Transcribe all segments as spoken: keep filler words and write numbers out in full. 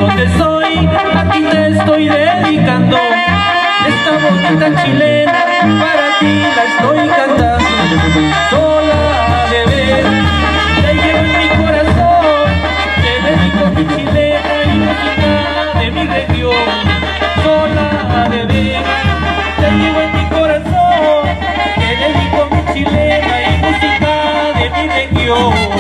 yo te soy, a ti te estoy dedicando esta bonita chilena, para ti la estoy cantando. Sola de ver, te llevo en mi corazón, te dedico mi chilena y música de mi región. Sola de ver, te llevo en mi corazón, te dedico mi chilena y música de mi región.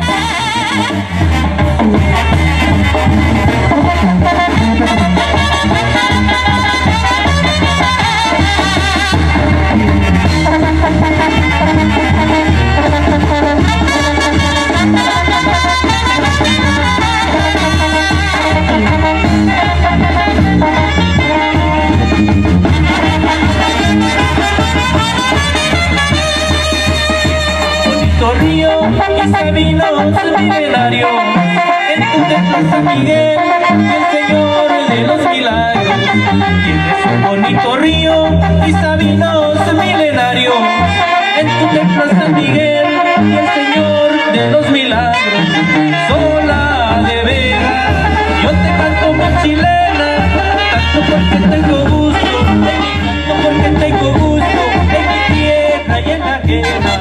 Río y sabinos milenario, en tu templo San Miguel, el Señor de los milagros. Tienes un bonito río y sabinos milenario, en tu templo San Miguel, el Señor de los milagros. Sola de Vega, yo te canto mi chilena, canto porque tengo gusto, canto porque tengo gusto, en mi tierra y en la ajena.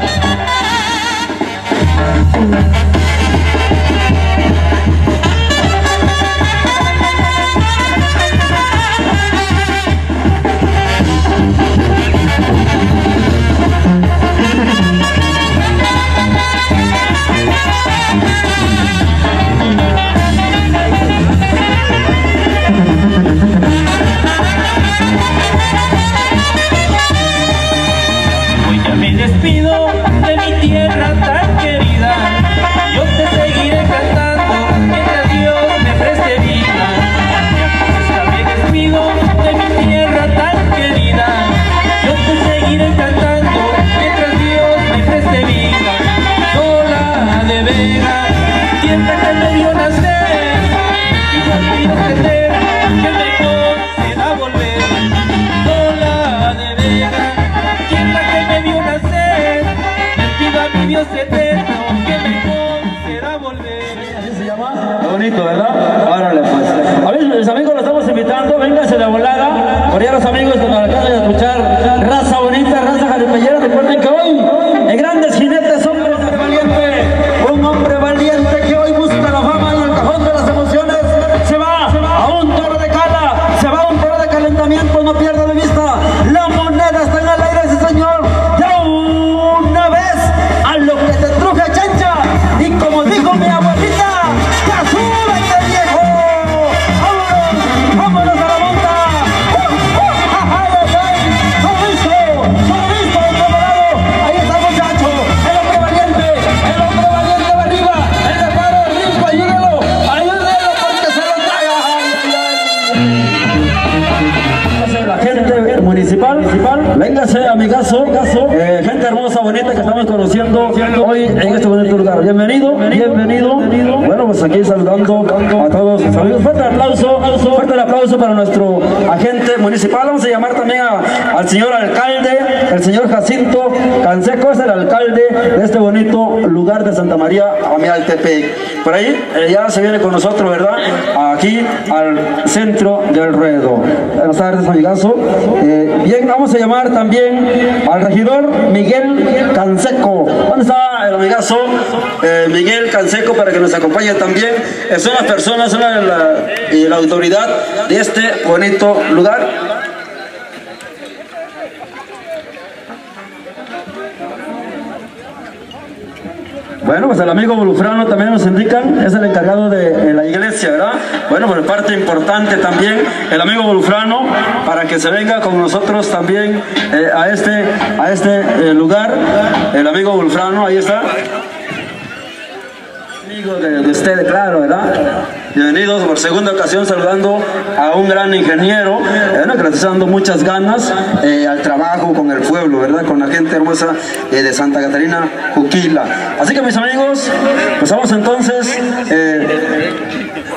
Hoy ya me despido de mi tierra tan querida, yo te seguiré cantando mientras Dios me preste vida. Ya me despido de mi tierra tan querida, yo te seguiré cantando mientras Dios me preste vida. Sola de Vega, tierra que me vio nacer, y al Dios eterno que me conceda volver. Sola de Vega, tierra que me vio nacer, le pido a mi Dios eterno que me conceda volver. Así se llama. Qué bonito, ¿verdad? Árale, pues. A ver, mis amigos, los estamos invitando. Vénganse de volada. Por allá los amigos que nos acaban de escuchar. Raza bonita, raza jaripellera. Recuerden que hoy, en Grandes Jinetes, hombre valiente. Un hombre valiente que hoy busca la fama y el cajón de las emociones. Se va a un toro de cala. Se va a un toro de calentamiento. No pierda de vista. La moneda está en el aire, sí, señor. Ya una vez a lo que te truje, chancha. Y como dijo mi abuelita, ¡ya súbete, viejo! ¡Vámonos! ¡Vámonos a la monta! ¡Uh, uh, ¡Ay, ay, ay! ¡Sorriso! ¡Sorriso, colorado! Ahí está el muchacho, el hombre valiente, el hombre valiente de arriba, el de paro de rico, ayúdelo, ayúdelo porque se lo traga. ¡Ay, ay, ay! La gente municipal, municipal, véngase, amigazo, eh, gente hermosa, bonita que estamos conociendo hoy en este bonito lugar. Bienvenido, bienvenido. Bueno, pues aquí saludando a todos los amigos. Fuerte aplauso, fuerte el aplauso para nuestro agente municipal. Vamos a llamar también a, al señor alcalde, el señor Jacinto Canseco, es el alcalde de este bonito lugar de Santa María Amialtepec. Por ahí eh, ya se viene con nosotros, ¿verdad? Aquí al centro del ruedo. Buenas tardes, amigazo. Eh, bien, vamos a llamar también al regidor Miguel Canseco. ¿Dónde está el amigazo eh, Miguel Canseco para que nos acompañe también? Eh, son las personas, son la, la, y la autoridad de este bonito lugar. Bueno, pues el amigo Bolufrano también nos indican, es el encargado de, de la iglesia, ¿verdad? Bueno, pues parte importante también, el amigo Bolufrano, para que se venga con nosotros también eh, a este, a este eh, lugar, el amigo Bolufrano, ahí está. Amigo de, de usted, claro, ¿verdad? Bienvenidos por segunda ocasión, saludando a un gran ingeniero, eh, que le está dando muchas ganas eh, al trabajo con el pueblo, ¿verdad? Con la gente hermosa eh, de Santa Catarina, Juquila. Así que mis amigos, pues vamos entonces eh, a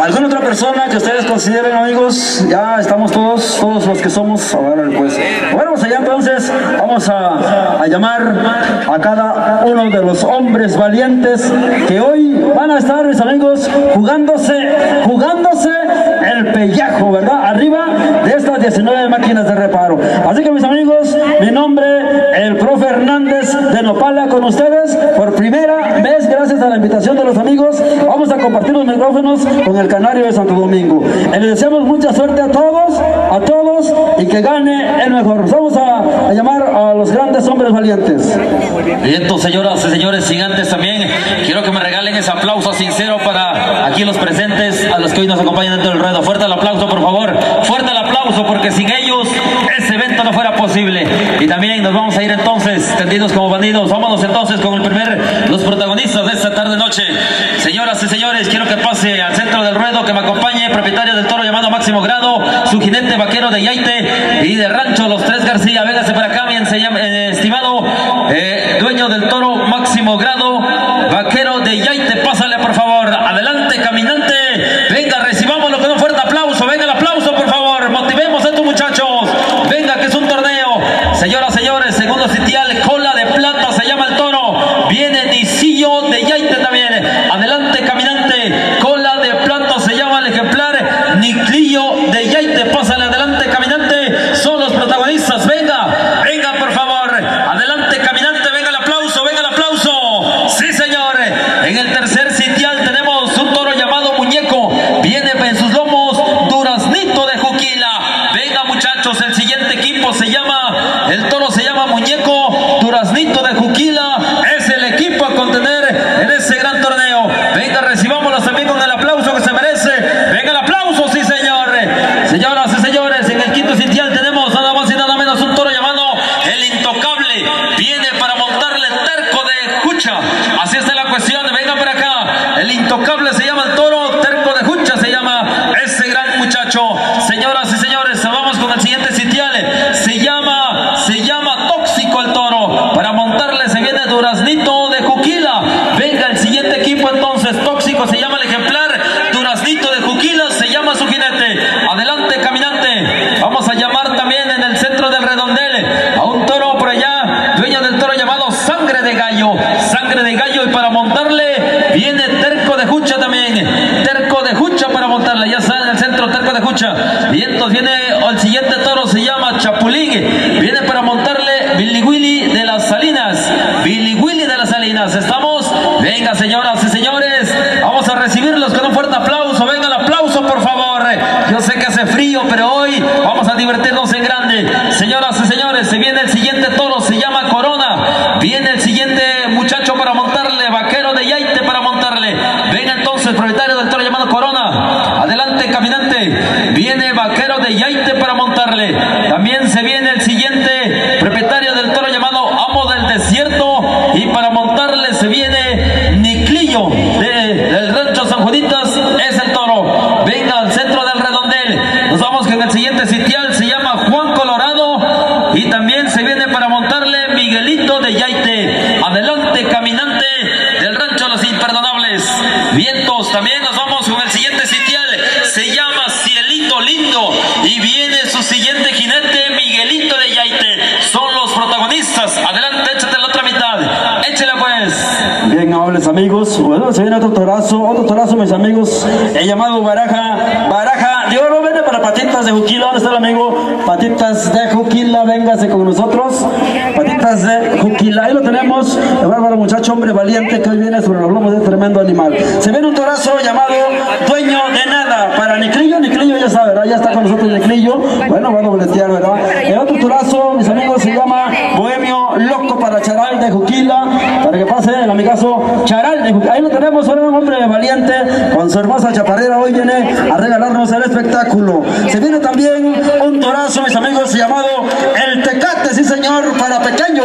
¿Alguna otra persona que ustedes consideren, amigos? Ya estamos todos, todos los que somos. Ahora pues, bueno, pues allá entonces vamos a, a llamar a cada uno de los hombres valientes que hoy van a estar, mis amigos, jugándose, jugándose el pellejo, ¿verdad? Arriba de estas diecinueve máquinas de reparo. Así que, mis amigos, mi nombre, el profe Hernández de Nopala, con ustedes por primera vez, gracias a la invitación de los amigos. Vamos a compartir los micrófonos con el Canario de Santo Domingo. Y les deseamos mucha suerte a todos, a todos, y que gane el mejor. Vamos a, a llamar a los grandes hombres valientes. Bien, entonces, señoras y señores, sin antes también quiero que me regalen ese aplauso sincero para aquí los presentes, a los que hoy nos acompañan dentro del ruedo. Fuerte el aplauso, por favor, fuerte el aplauso, porque sin ellos ese evento no fuera posible. Y también nos vamos a ir entonces tendidos como bandidos. Vámonos entonces con el primer, los protagonistas de esta tarde noche. Señoras y señores, quiero que pase al centro del ruedo, que me acompañe propietario del toro llamado Máximo Grado, su jinete vaquero de Yaite y de Rancho Los Tres García. Véngase para acá, bien, se llama, eh, estimado eh, dueño del toro Máximo Grado, vaquero de Yaite. Pásale, por favor, adelante, caminante. Venga, recibámoslo con un fuerte aplauso. Venga el aplauso, por favor. Motivemos a estos muchachos. Venga, que es un torneo. Señoras, señores, segundo sitial, Cola de Plata se llama el toro. Viene Nicillo de Yaite también. Adelante, caminante. Cola de Plata se llama el ejemplar. Niclillo de Yaite. Pásale, adelante, caminante. Son los protagonistas. Venga, venga, por favor. Adelante, caminante. Venga el aplauso, venga el aplauso. Sí, señor. En el tercer sitial tenemos un toro llamado Muñeco. Viene en sus lomos Duraznito de Juquila. Venga, muchachos, el siguiente equipo se llama, el toro se llama Muñeco Duraznito de Juquila. Es el equipo a contener en ese gran torneo. Venga, recibámoslos también con el aplauso que se merece. Venga el aplauso, sí, señor. Señoras y señores, en el quinto sitial tenemos nada más y nada menos un toro llamado El Intocable. Viene para montarle el terco de Jucha. Así está la cuestión. Venga para acá. El Intocable se llama el toro, terco de Jucha se llama ese gran muchacho. Señoras y señores, vamos con el siguiente sitial. Se llama, se llama Tóxico el toro. Para montarle se viene Duraznito de Juquila. Venga el siguiente equipo entonces. Tóxico se llama el ejemplar. Duraznito de Juquila se llama su jinete. Adelante, caminante. Vamos a llamar también en el centro del redondel a un toro por allá, dueño del toro llamado Sangre de Gallo. Sangre de Gallo, y para montarle viene Terco de Jucha también. Terco de Jucha para montarle. Ya está en el centro Terco de Jucha. Y entonces viene el siguiente toro, se llama Chapulín. Viene para montarle Billy Willy de las Salinas. Billy Willy de las Salinas. ¿Estamos? Venga, señoras y señores, vamos a recibirlos con un fuerte aplauso. Venga el aplauso, por favor. Yo sé que hace frío, pero hoy vamos a divertirnos en grande. Señoras y señores, se viene el siguiente toro, se llama Corona. Viene el siguiente muchacho para montarle, vaquero de Yaite para montarle. Venga entonces, propietario del toro llamado Corona. Adelante, caminante. Viene vaquero de Yaite para montarle. También se viene el siguiente propietario del toro llamado Amo del Desierto. Y para montarle se viene Niclillo de, del Rancho San Juanitas. Es el toro. Venga al centro del redondel. Nos vamos con el siguiente sitial. Se llama Juan Colorado. Y también se viene para montarle Miguelito de Yaite. Adelante, caminante del Rancho Los Imperdonables. Vientos. También nos vamos con el siguiente sitial. Se llama Cielito Lindo. Y viene su siguiente jinete, Miguelito de Yaite. Son los protagonistas. Adelante, échate la otra mitad. Échale pues. Bien, amables amigos. Bueno, se viene otro torazo, otro torazo, mis amigos. He llamado Baraja, Baraja de Oro. Viene para Patitas de Juquila. ¿Dónde está el amigo? Patitas de Juquila, véngase con nosotros. Patitas de Juquila. Ahí lo tenemos. El bárbaro muchacho, hombre valiente, que hoy viene sobre los lomos de este tremendo animal. Se viene un torazo llamado Dueño de Nada. Para Niclillo, Niclillo ya sabe, ¿verdad? Ya está con nosotros Niclillo. Bueno, va a dobletear, ¿verdad? El otro torazo, mis amigos, se llama Bohemio Loco para Charal de Juquila. Para que pase el amigazo Charal de Juquila. Ahí lo tenemos, ahora un hombre valiente con su hermosa chaparrera. Hoy viene a regalarnos el espectáculo. Se viene también un torazo, mis amigos, llamado El Tecate, sí señor, para Pequeño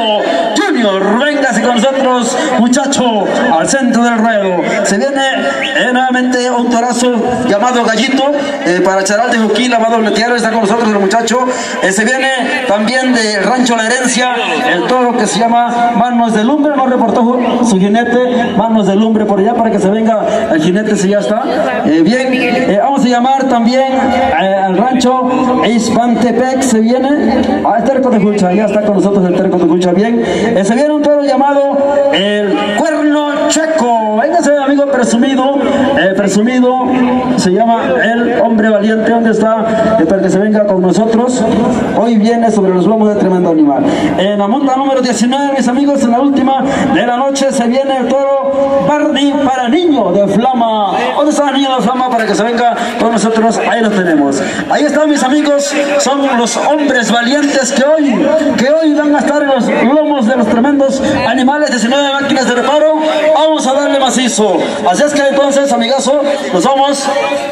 Junior. Véngase con nosotros, muchacho, al centro del ruedo. Se viene eh, nuevamente primeramente un torazo llamado Gallito, eh, para Charal de Juquil, amado Letiero, está con nosotros el muchacho. Eh, se viene también de Rancho La Herencia, el toro que se llama Manos de Lumbre, nos reportó su jinete, Manos de Lumbre por allá para que se venga el jinete si ya está. Eh, bien, eh, vamos a llamar también eh, al rancho Ispantepec, se viene, a ah, Terco de Culcha, ya está con nosotros el Terco de Culcha, bien. Eh, se viene un toro llamado el Cuerno Checo, véngase amigo presumido, eh, presumido, se llama el Hombre Valiente, ¿dónde está? Eh, para que se venga con nosotros, hoy viene sobre los lomos de tremendo animal. En la monta número diecinueve, mis amigos, en la última de la noche se viene el toro Bardi para niño de Flama. ¿Dónde está el niño de Flama para que se venga con nosotros? Ahí lo tenemos. Ahí están, mis amigos, son los hombres valientes que hoy, que hoy van a estar en los lomos de los tremendos animales, diecinueve máquinas de reparo. Vamos a darle macizo. Así es que entonces, amigazo, nos vamos.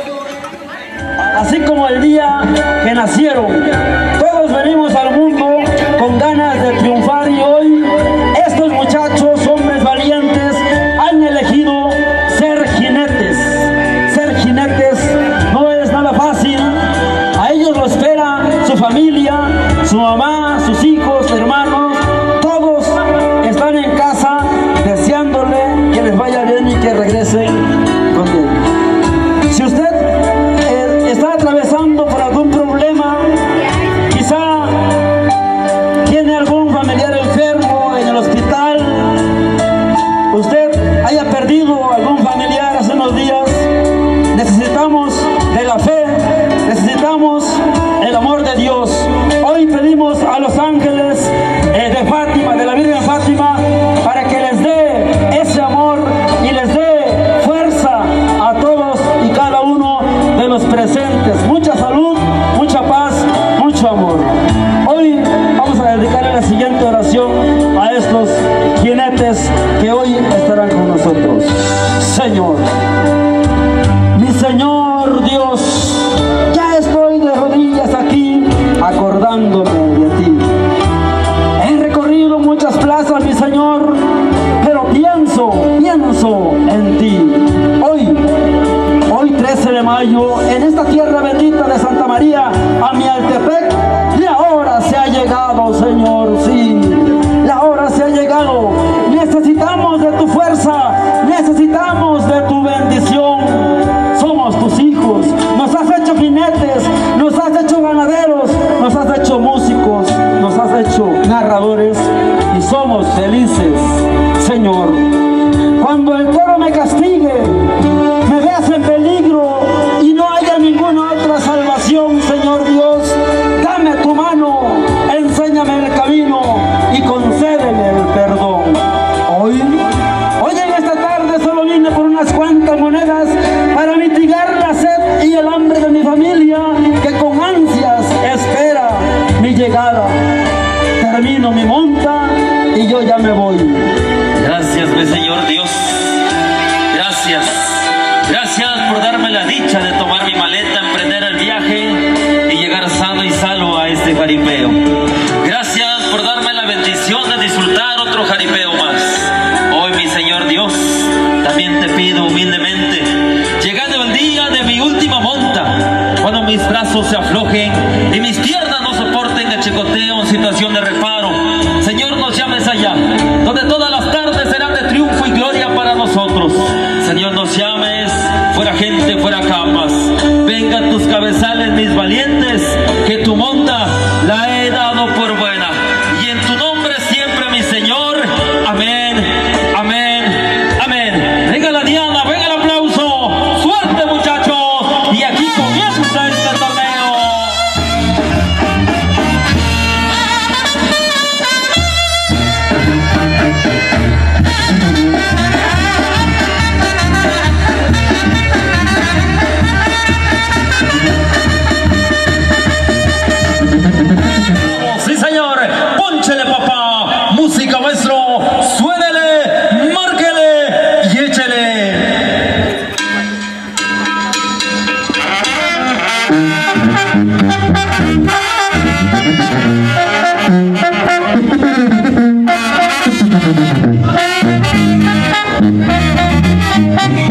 Así como el día que nacieron, todos venimos al mundo con ganas de triunfar y hoy estos muchachos, hombres valientes, han elegido ser jinetes. Ser jinetes no es nada fácil. A ellos lo espera su familia, su mamá, sus hijos, hermanos. Todos están en casa deseándole que les vaya bien y que regresen con él. Si usted eh, está atravesando por algún problema, quizá tiene algún familiar enfermo en el hospital, usted haya perdido algún familiar hace unos días, necesitamos de la fe, necesitamos el amor de Dios. Hoy pedimos a los ángeles eh, de Fátima, de la Virgen Fátima, para que les dé ese amor y les dé fuerza a todos y cada uno de los presentes. Mucha salud, mucha paz, mucho amor. Hoy vamos a dedicarle la siguiente oración a estos jinetes que hoy estarán con nosotros. Señor, mi Señor Dios, ya estoy de rodillas aquí acordándome de ti. He recorrido muchas plazas, mi Señor, pero pienso, pienso en ti. Hoy, hoy trece de mayo, en esta tierra bendita de Santa María, a Mialtepec, la hora se ha llegado, Señor, sí, la hora se ha llegado. Necesitamos de tu fuerza, necesitamos de tu bendición. Somos tus hijos, nos has hecho jinetes, nos has hecho ganaderos, nos has hecho músicos, nos has hecho narradores y somos felices, Señor. Cuando el toro me castigue, me veas en peligro y no haya ninguna otra salvación, Señor Dios, dame tu mano, enséñame el camino y concédeme el perdón. Hoy, hoy en esta tarde solo vine por unas cuantas monedas para mitigar la sed y el hambre de mi familia que con ansias espera mi llegada. Termino mi monta y yo ya me voy. Gracias, mi Señor Dios. Gracias. Gracias por darme la dicha de tomar mi maleta, emprender el viaje y llegar sano y salvo a este jaripeo. Gracias por darme la bendición de disfrutar otro jaripeo más. Hoy, mi Señor Dios, también te pido humildemente, llegando el día de mi última monta, cuando mis brazos se aflojen y mis piernas no soporten el chicoteo en situación de reparo, Señor, nos llames allá, donde todas las tardes serán de triunfo y gloria para nosotros. Señor, nos llames, fuera gente, fuera camas, vengan tus cabezales, mis valientes, que tu monta la he dado por buena, y en tu nombre siempre, mi Señor. Amén, amén, amén. Venga la Diana, venga el aplauso, suerte, muchachos, y aquí comienza este torneo. Thank you.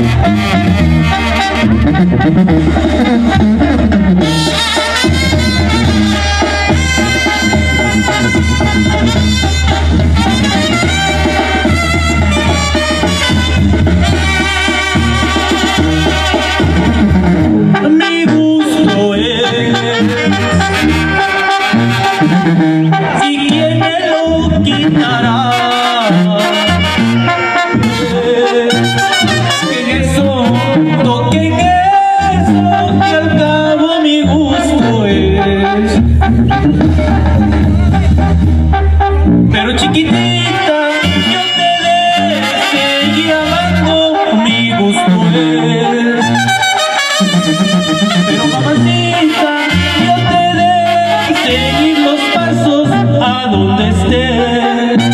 Mi gusto es, y quién me lo quitará. Que eso, toquen eso, que al cabo mi gusto es. Pero chiquitita, yo te de seguir amando, mi gusto es. Pero mamacita, yo te de seguir los pasos a donde estés.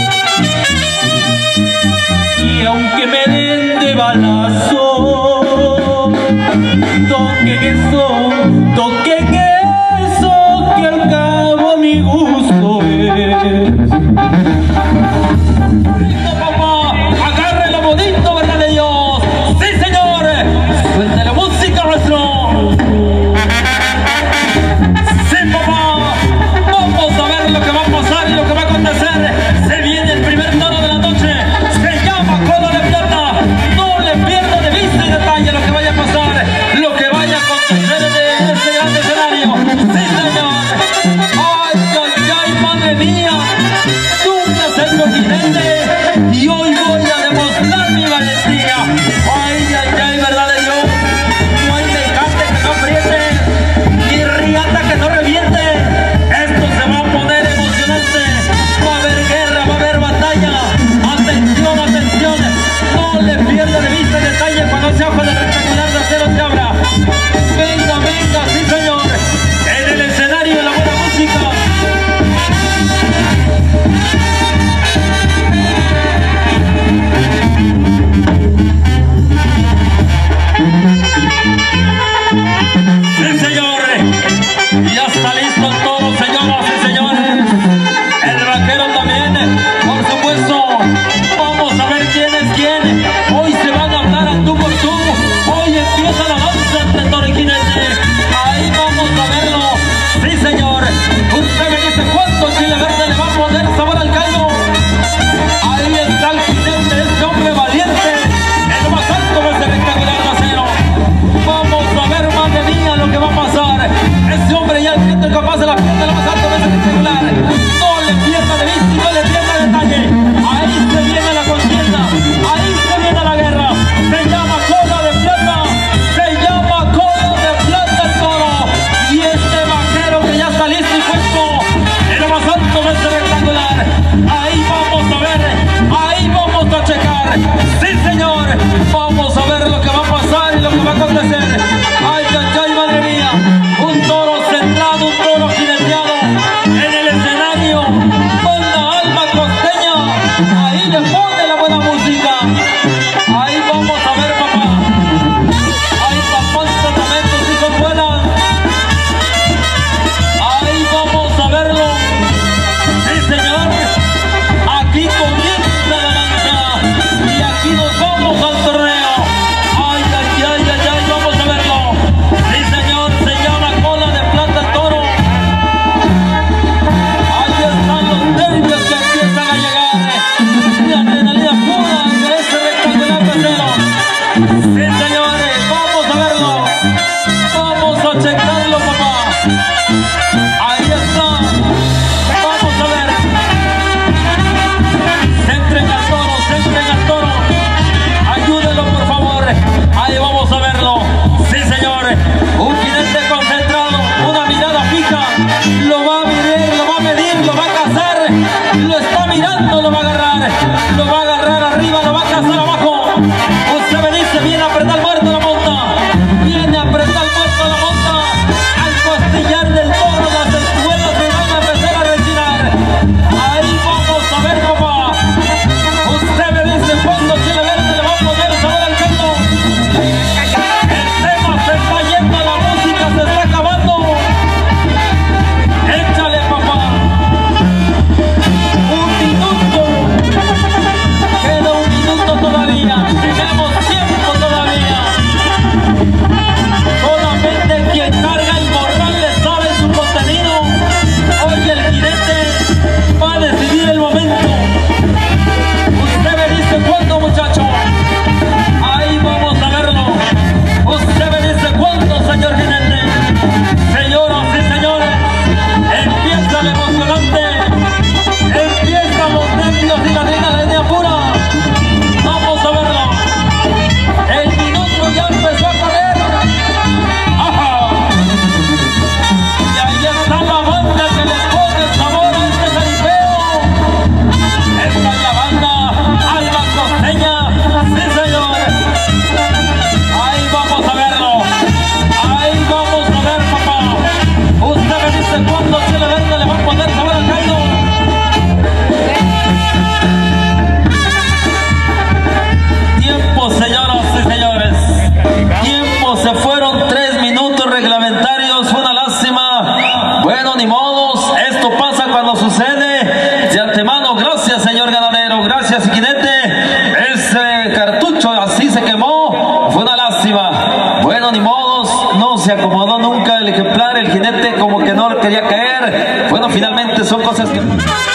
Y aunque me den de balazo, toquen eso, toquen eso, que al cabo mi gusto es. Papá, agárrelo bonito, ¿verdad de Dios? ¡Sí, señor! ¡Suelte la música, maestro! ¡Sí, papá! Vamos a ver lo que va a pasar y lo que va a acontecer. Se viene el primer toro de la noche. Se llama Cola de Plata. No le pierda de vista y detalle lo que vaya a pasar, lo que vaya a acontecer en este gran escenario. ¡Sí, señor! ¡Ay, ay, ay, madre mía! Nunca se lo jinete y hoy voy a demostrar mi valentía. Ay, ay, ay, verdad de Dios. No hay mecate que no apriete, ni riata que no reviente. Esto se va a poner emocionante. Va a haber guerra, va a haber batalla. Atención, atención. No le pierda de vista el detalle cuando ese ojo de rectangular de acero se abra. Venga, venga, sí, señor. En el escenario de la buena música. Sí, señores, ya está listo todo, señoras y señores. El vaquero también, por supuesto. Vamos a ver quién es quién. Hoy se van a hablar a tú por tú. Hoy empieza la danza entre toro y jinete. Ahí vamos a verlo. Sí, señor. Usted me dice cuánto chile verde le va a poner sabor al caldo. Ahí está el jinete, este hombre valiente. El más alto de ese rectangular de acero. Vamos a ver, madre mía, lo que va a pasar. Ese hombre ya siente capaz de la fiesta, lo más alto de ese rectangular. No le pierda de vista y no le pierda detalle. Ahí se viene la contienda, ahí se viene la guerra. Se llama Cola de Plata, se llama Cola de Plata el toro. Y este vaquero que ya está listo y puesto en lo más alto de ese rectangular. Ahí vamos a ver, ahí vamos a checar. Sí, señor, vamos a ver lo que va a pasar y lo que va a acontecer. Ay, ay, ay, madre mía, un toro centrado, un toro jineteado en el escenario con la alma costeña. Ahí le pone la buena música. Ahí vamos a ver, papá. Ahí papá, tratamientos si son buenas. Ahí vamos a verlo. Sí, señor. Aquí comienza la danza y aquí nos vamos al torneo. Ay, ay, ay, ay, ay, vamos a verlo. Sí, señor, se llama Cola de Plata el toro. Ahí están los nervios que empiezan a llegar. La adrenalina pura de ese rectangular de acero. Sí, señores, vamos a verlo. Vamos a checarlo, papá. Ahí está. Vamos a ver. Centren al toro, centren al toro. Ayúdenlo, por favor. Ahí vamos a verlo. Sí, señores. Un jinete concentrado, una mirada fija. Lo va a medir, lo va a medir, lo va a cazar. Lo está mirando, lo va a agarrar. Lo va a agarrar arriba, lo va a cazar abajo. Usted me dice, viene a apretar muerte. se acomodó nunca el ejemplar, el jinete como que no quería caer. Bueno, finalmente son cosas que...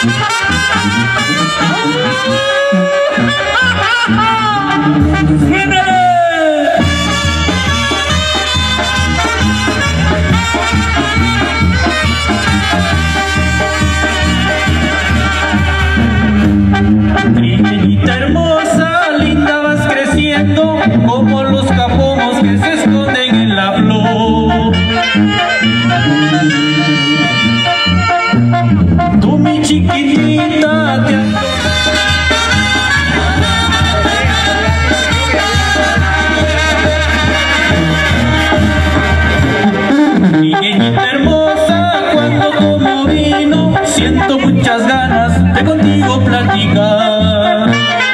Trigueñita hermosa, linda vas creciendo, como los capomos que se esconden en la flor. Tú, mi chiquitita, te ando... Trigueñita hermosa, cuando tomo vino, siento muchas ganas de contigo platicar.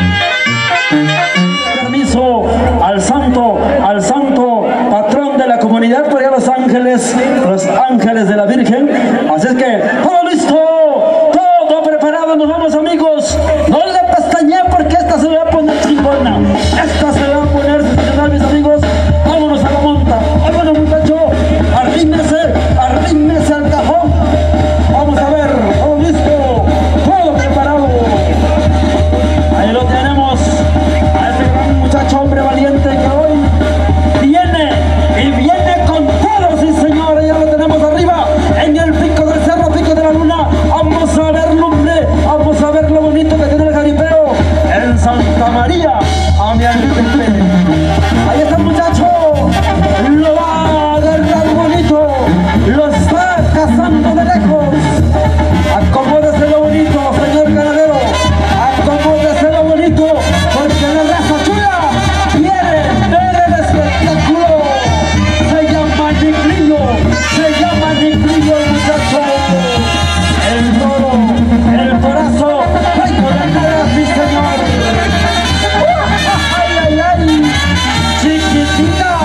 Permiso al santo, al santo patrón de la comunidad por allá Los Ángeles, los ángeles de la Virgen. Así es que todo listo, todo preparado, nos vamos amigos. No le pestañé porque esta se va a poner chingona, esta se va a poner sensacional, mis amigos. Vámonos a la monta, vámonos muchachos, arrímese, arrímese al cajón. Vamos a ver, todo listo, todo preparado. Ahí lo tenemos, a este gran muchacho, hombre valiente que hoy viene y viene con todo, sí señor. Ya lo tenemos arriba, en el pico del cerro, pico de la luna. Vamos a ver, hombre, vamos a ver lo bonito que tiene el jaripeo en Santa María, a mi alcalde. Ahí está el muchacho, lo va a agarrar bonito, lo está cazando de lejos. Acomódese lo bonito, señor ganadero, acomódese lo bonito, porque la raza chula quiere ver el espectáculo. Se llama Niclillo, se llama Niclillo el muchacho. El toro, el torazo, traigo la cara, sí señor. ¡Ay, ay, ay! ¡Chiquitita!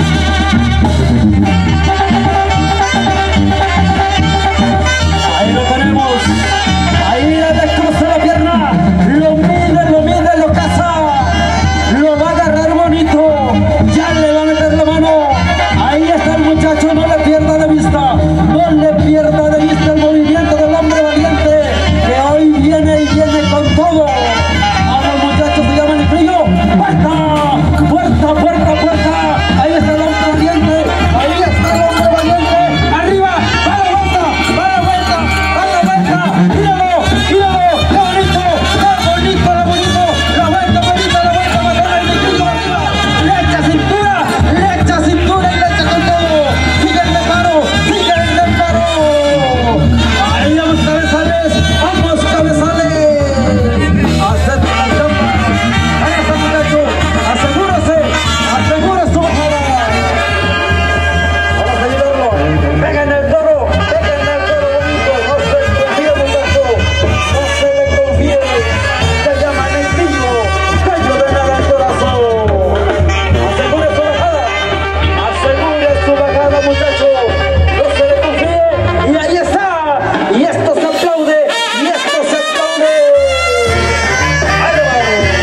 Ahí lo tenemos, ahí le descruza la pierna, lo mide, lo mide, lo caza, lo va a agarrar bonito, ya le va a meter la mano. Ahí está el muchacho, no le pierda de vista, no le pierda de vista el movimiento del hombre valiente que hoy viene y viene con todo. Vamos muchachos, se llama Niclillo. ¡Puerta! ¡Puerta, puerta, puerta! Ahí está el hombre valiente, ahí está el hombre valiente. ¡Arriba! ¡Va la vuelta! ¡Va la vuelta! ¡Va la vuelta! ¡Míralo! ¡Míralo! ¡Qué bonito! ¡Qué bonito, lo bonito! ¡La vuelta bonita, la vuelta matona! ¡El Niclillo arriba! ¡Le echa cintura! ¡Le echa cintura y le echa con todo! ¡Sigue el reparo! ¡Sigue el reparo! ¡Ahí vamos, cabezales! ¡Vamos, cabezales! ¡Acepta la trampa! ¡Ahí está, muchacho! ¡Asegúrese! ¡Asegúrese su bajada! Vamos a ayudarlo. ¡Peguen el toro! ¡Peguen el toro bonito! ¡No se confíe, muchacho! ¡No se le confíe! Se llama Niclillo, gallo de nada el corazón. Asegure su bajada. Asegure su bajada, muchacho. No se le confíe. Y ahí está. Y esto se aplaude. Y esto se aplaude. ¡Ahí va!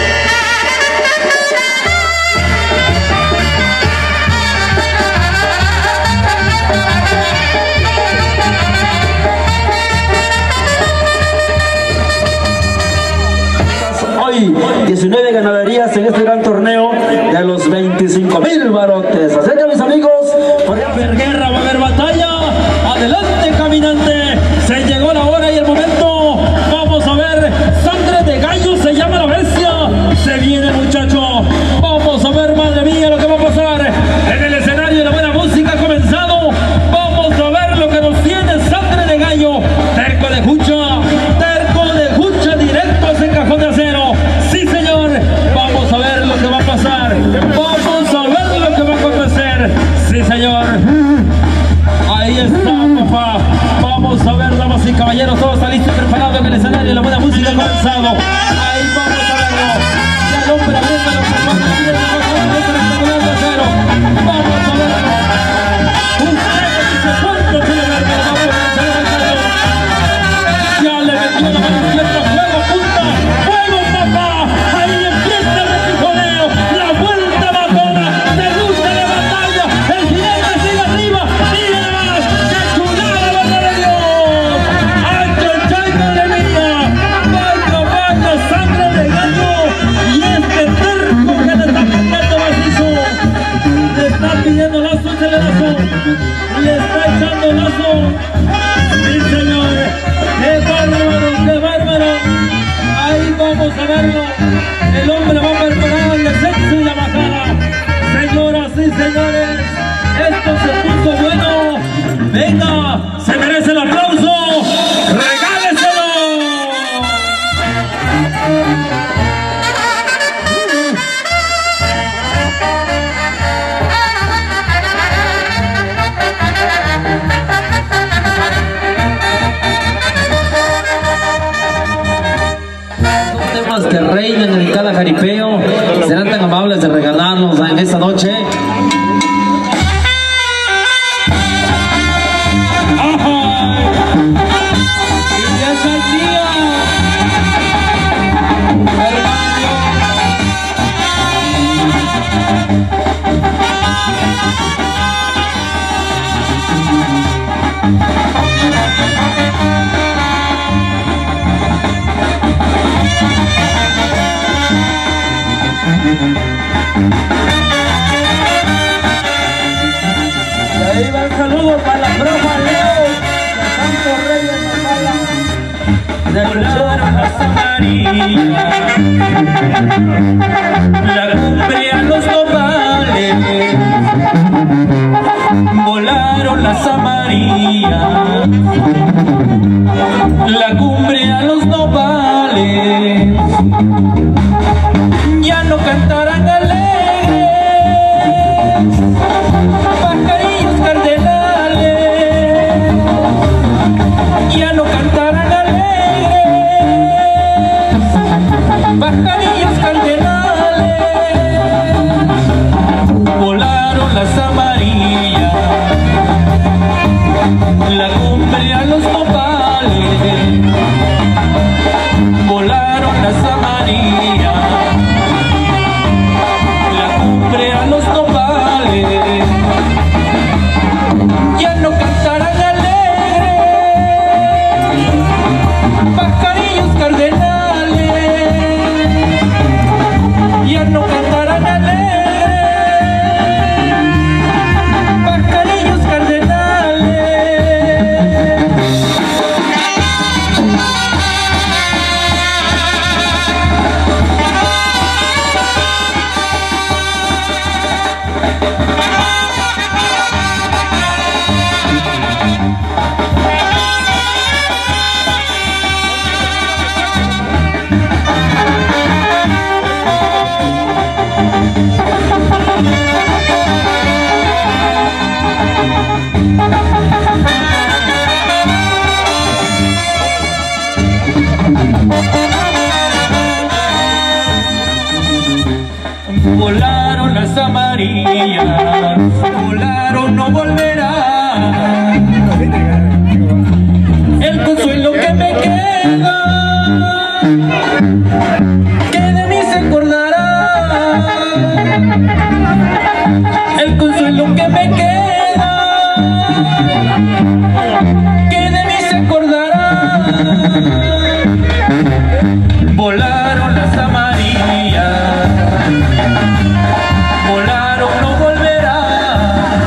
Hoy diecinueve ganaderías en este gran torneo de los veinticinco mil barotes. Así que mis amigos, por Va a haber guerra, va a haber batalla. Adelante, caminante. Se llegó la hora y el momento. Vamos a ver. Sangre de gallo se llama la bestia. Se viene el muchacho. Vamos a ver, madre mía, lo que va a pasar en el escenario. La buena música ha comenzado. Vamos a ver lo que nos tiene Sangre de gallo. Terco de Jucha. Terco de Jucha directo a ese cajón de acero. Sí, señor. Vamos a ver lo que va a pasar. Vamos a ver lo que va a acontecer. Sí, señor. Ahí está, papá. Vamos a ver, damas y caballeros, todo está listo y preparado en el escenario. La buena música ha comenzado. Ahí vamos a verlo. Ya el hombre abriendo los zapatos, tiene el cajón espectacular de acero. Vamos a verlo. Ustedes dice cuánto se le verga. Vamos a ver, ya le metió la mano izquierda. Fuego, punta. Fuego, papá. Ahí empieza el repijoneo. La vuelta matona. De lucha de batalla. El jinete sigue arriba. damas que reinan en cada jaripeo serán tan amables de regalarnos en esta noche. Ahí va el saludo para la profa Leo, de Santo Reyes de Volaron las amarillas, la cumbre a los nopales. Volaron las amarillas, la cumbre a los nopales. Ya no cantarán alegres pajarillos cardenales, ya no cantarán alegres pajarillos cardenales. Volaron las amarillas, la cumbre a los nopales. Volaron las amarillas, la cumbre a los nopales. Ya no cantarán alegres pajarillos cardenales, ya no cantarán alegres pajarillos cardenales. Volaron las amarillas, volaron, no volverán. El consuelo que me queda, que de mí se acordará. El consuelo que me queda, que de mí se acordará. Volaron las amarillas, volaron, no volverán.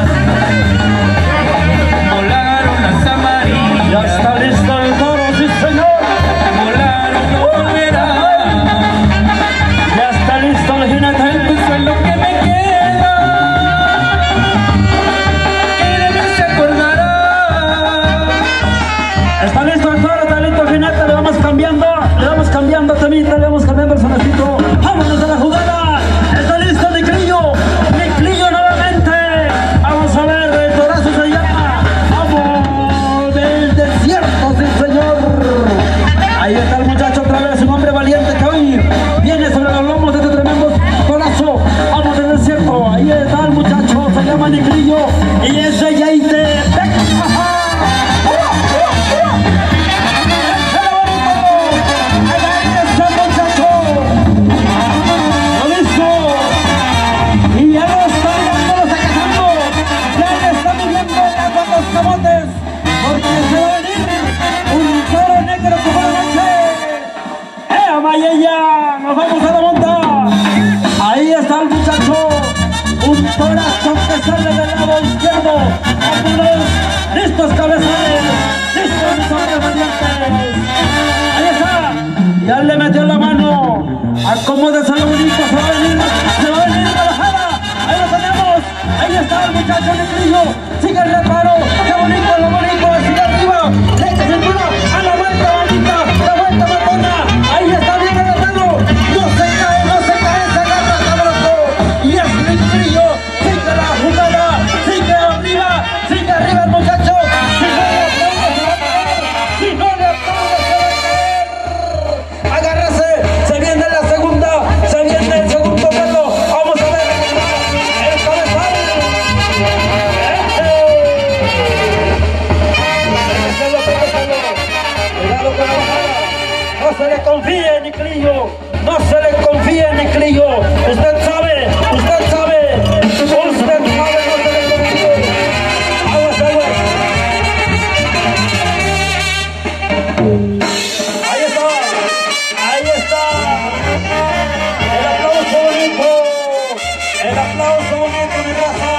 Volaron las amarillas. Ya está listo el toro, sí señor. Volaron, no volverán. Ya está listo el jinete. El consuelo que me queda, que de mí se acordará. Está listo el toro, está listo el jinete. Le vamos cambiando, le vamos cambiando temita, le vamos cambiando el sonecito. Vámonos a la jugada. Está listo Niclillo, Niclillo nuevamente. Vamos a ver, el torazo se llama Vamos del Desierto, sí señor. Ahí está el muchacho otra vez, un hombre valiente que hoy viene sobre los lomos de este tremendo torazo. Vamos del Desierto, ahí está el muchacho, se llama Niclillo y es de Yaite. Porque se va a venir un toro negro como la noche. ¡Eh, Mayella! ¡Nos vamos a la monta! Ahí está el muchacho, un torazo que sale del lado izquierdo. ¡Vámonos! ¡Listos cabezales! ¡Listos mis hombres valientes! Ahí está, ya le metió la mano. Acomódese lo bonito, se va a venir, se va a venir la bajada. Ahí lo tenemos, ahí está el muchacho Niclillo. Sigue el reparo, qué bonito, lo bonito, sigue arriba, leche cintura, a la vuelta bonita, la vuelta matona, ahí está bien agarrado, no se cae, no se cae, se agarra sabroso, y es Niclillo, sigue la jugada, sigue arriba, sigue arriba el muchacho, si no le aplaude se va a caer, si no le aplaude se va a caer, agárrese, se viene le confíe, Niclillo. No se le confíe, Niclillo. Usted sabe, usted sabe, usted sabe, no se le confíe. Aguas, aguas. Ahí está, ahí está. El aplauso bonito, el aplauso bonito, mi raza.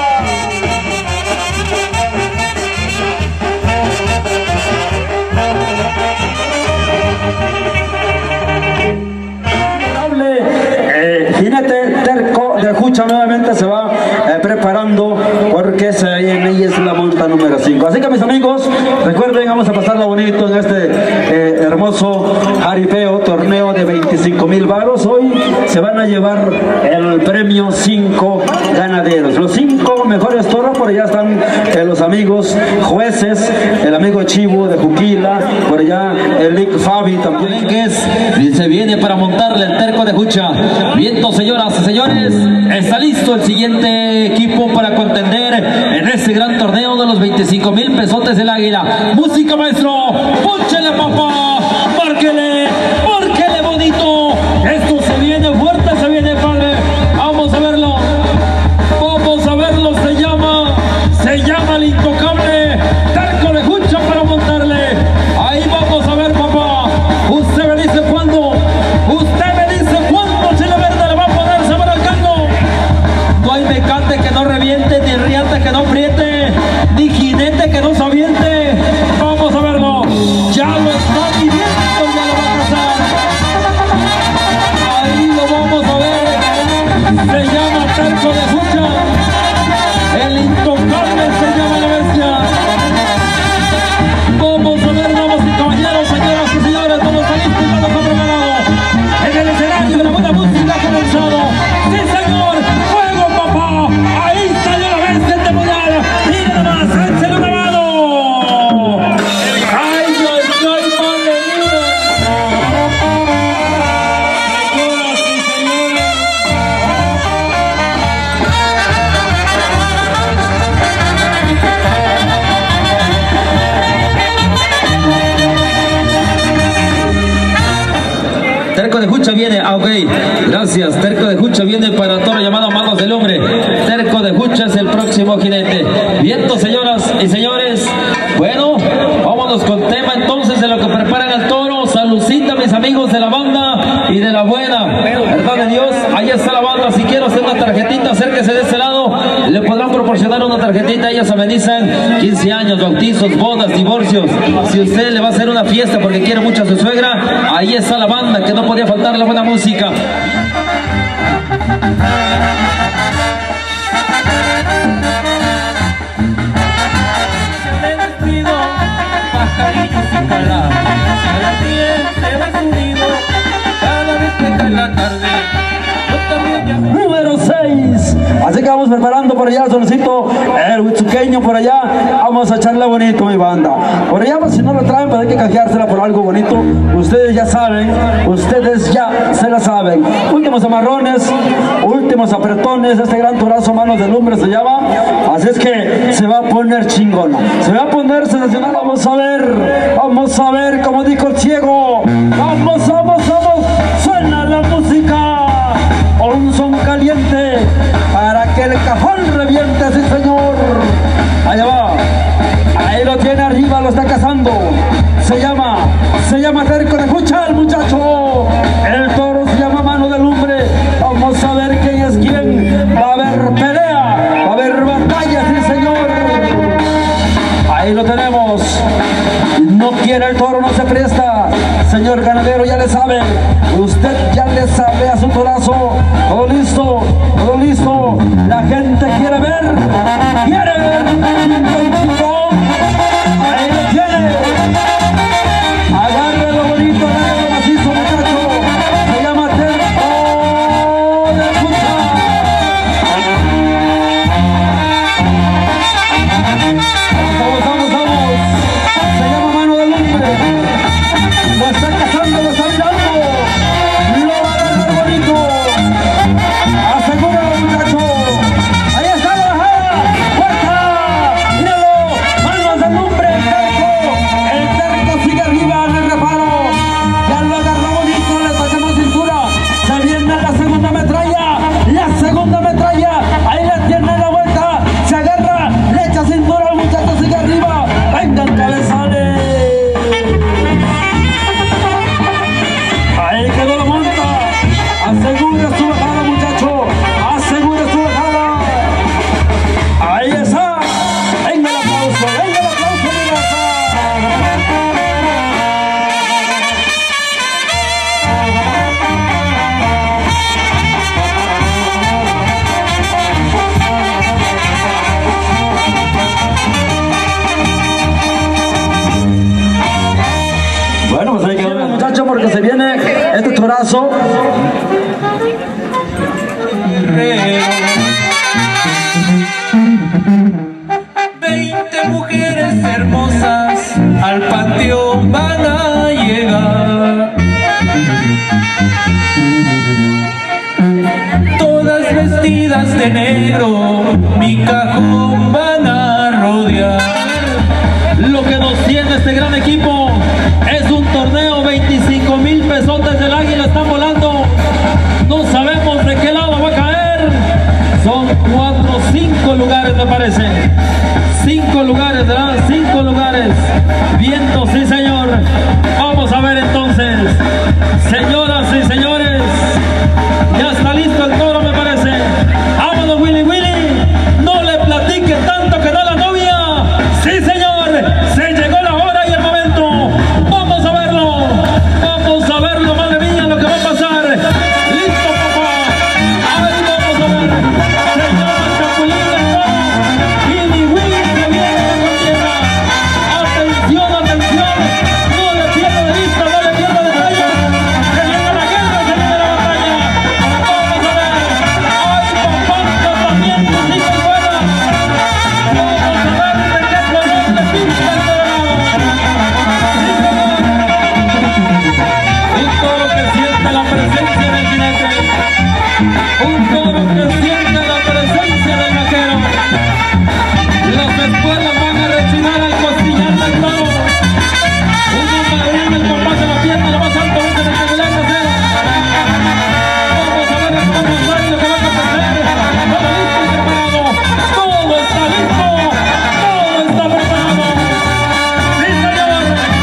Jinete Terco de Jucha nuevamente se va eh, preparando porque se viene y es la monta número cinco. Así que mis amigos, recuerden, vamos a pasarla bonito en este eh, hermoso jaripeo, torneo de veinticinco mil varos. Hoy se van a llevar el premio cinco ganaderos. Los cinco mejores toros, por allá están eh, los amigos jueces, el amigo Chivo de Juquila, por allá el Lick Fabi también. Que es, y se viene para montarle el Terco de Jucha. Viento, señoras y señores, está listo el siguiente equipo para contender en este gran torneo de los veinticinco mil pesotes del Águila. Música, maestro, púnchele, papá, márquele, márquele bonito. Esto se viene fuerte, se viene padre. Vamos a verlo, vamos a verlo. Se llama, se llama el intocable Terco de Jucha para montarle. Ahí vamos a ver, papá. Usted me dice cuándo, usted me dice cuándo Chile Verde le va a poner sabor al caldo. No hay mecate que no reviente, ni riata que no apriete, ni jinete que no se aviente. Vamos a verlo. Ya lo está viviendo, ya lo va a cazar. Ahí lo vamos a ver. Se llama Terco de Jucha. El intocable se llama la bestia. Vamos a ver, damas y caballeros, señoras y señores, todo está listo y todo está preparado. En el escenario de la buena música ha comenzado. ¡Sí, señor! ¡Fuego, papá! Ahí salió la bestia endemoniada. ¡Mira nomás! ¡Échale una mano! ¡Ay, ay, ay, madre mía! Señoras y señores. Terco de Jucha viene, ah, ok, gracias. Terco de Jucha viene para toro llamado Manos del Hombre. Terco de Jucha es el próximo jinete. Viento, señoras y señores. Bueno, vámonos con tema entonces de lo que preparan al toro. Saludcita, mis amigos de la banda y de la buena. Verdad de Dios, ahí está la banda. Si quiero hacer una tarjetita, acérquese de este lado. Le podrán proporcionar una tarjetita. Ellas amenizan quince años, bautizos, bodas, divorcios. Si usted le va a hacer una fiesta porque quiere mucho a su suegra, ahí está la banda, que no podía faltar la buena música. Me despido, pajarillo sin volar. Cada día se va subido, cada vez que cae la tarde. Yo también ya... Número seis. Así que vamos preparando por allá, solicito el huizuqueño por allá. Vamos a echarle bonito, mi banda. Por allá, pues, si no lo traen, pues hay que canjeársela por algo bonito. Ustedes ya saben, ustedes ya se la saben. Últimos amarrones, últimos apretones. Este gran torazo Manos del Hombre se llama. Así es que se va a poner chingona. Se va a poner sensacional. Vamos a ver, vamos a ver, como dijo el ciego. Vamos, vamos, vamos. Suena la música. Un son caliente para que el cajón reviente, sí, señor. Allá va, ahí lo tiene arriba, lo está cazando. Se llama, se llama Terco de Jucha el muchacho. El toro se llama Mano del Hombre. Vamos a ver quién es quién. Va a haber pelea, va a haber batalla, sí, señor. Ahí lo tenemos. No quiere el toro, no se presta. Señor ganadero, ya le sabe. Usted ya le sabe a su torazo. Todo listo, todo listo. La gente quiere ver, quiere ver. Ahí lo tiene. Agarre lo bonito, agarre lo macizo, muchacho. Se llama Terco de Jucha. Vamos, vamos, vamos. Se llama Mano del Hombre. Lo está cazando, lo está mirando. Lo va a agarrar bonito. Asegúralo, muchacho. Ahí está. porque se viene este torazo. Veinte mujeres hermosas al panteón van a llegar, todas vestidas de negro, mi cajón van a rodear. Lo que nos tiene este gran equipo es un torneo, veinticinco mil pesotes del Águila están volando. No sabemos de qué lado va a caer. Son cuatro, cinco lugares me parece. Cinco lugares, ¿verdad? Cinco lugares. Viento, sí señor. Vamos a ver entonces. Señoras y señores, ya está listo el toro me parece. Vámonos Willy Willy. No le platique tanto que da la novia. Sí señor, se llegó la hora y el momento. Vamos a verlo. Vamos a verlo, madre mía, lo que va a pasar. Listo papá. Ahí vamos a ver. Señor Chapulín del Toro. Willy Willy se viene a la contienda. Atención, atención. No le pierda de vista, no le pierda de detalle. Se viene la guerra, se viene la batalla. Vamos a ver. Ay papá, también tus hijos fuera. Vamos a ver de qué color le pinta el Colorado. Sí señor. Un toro que siente la presencia del jinete. Un toro que siente la presencia del vaquero. Las espuelas van a rechinar al costillar del toro. Una madrina el compás de la pierna, lo más alto, un rectangular de cero. Vamos a ver el compás y lo que va a acontecer. Todo listo y preparado. Todo está listo. Todo está preparado. Sí, señor.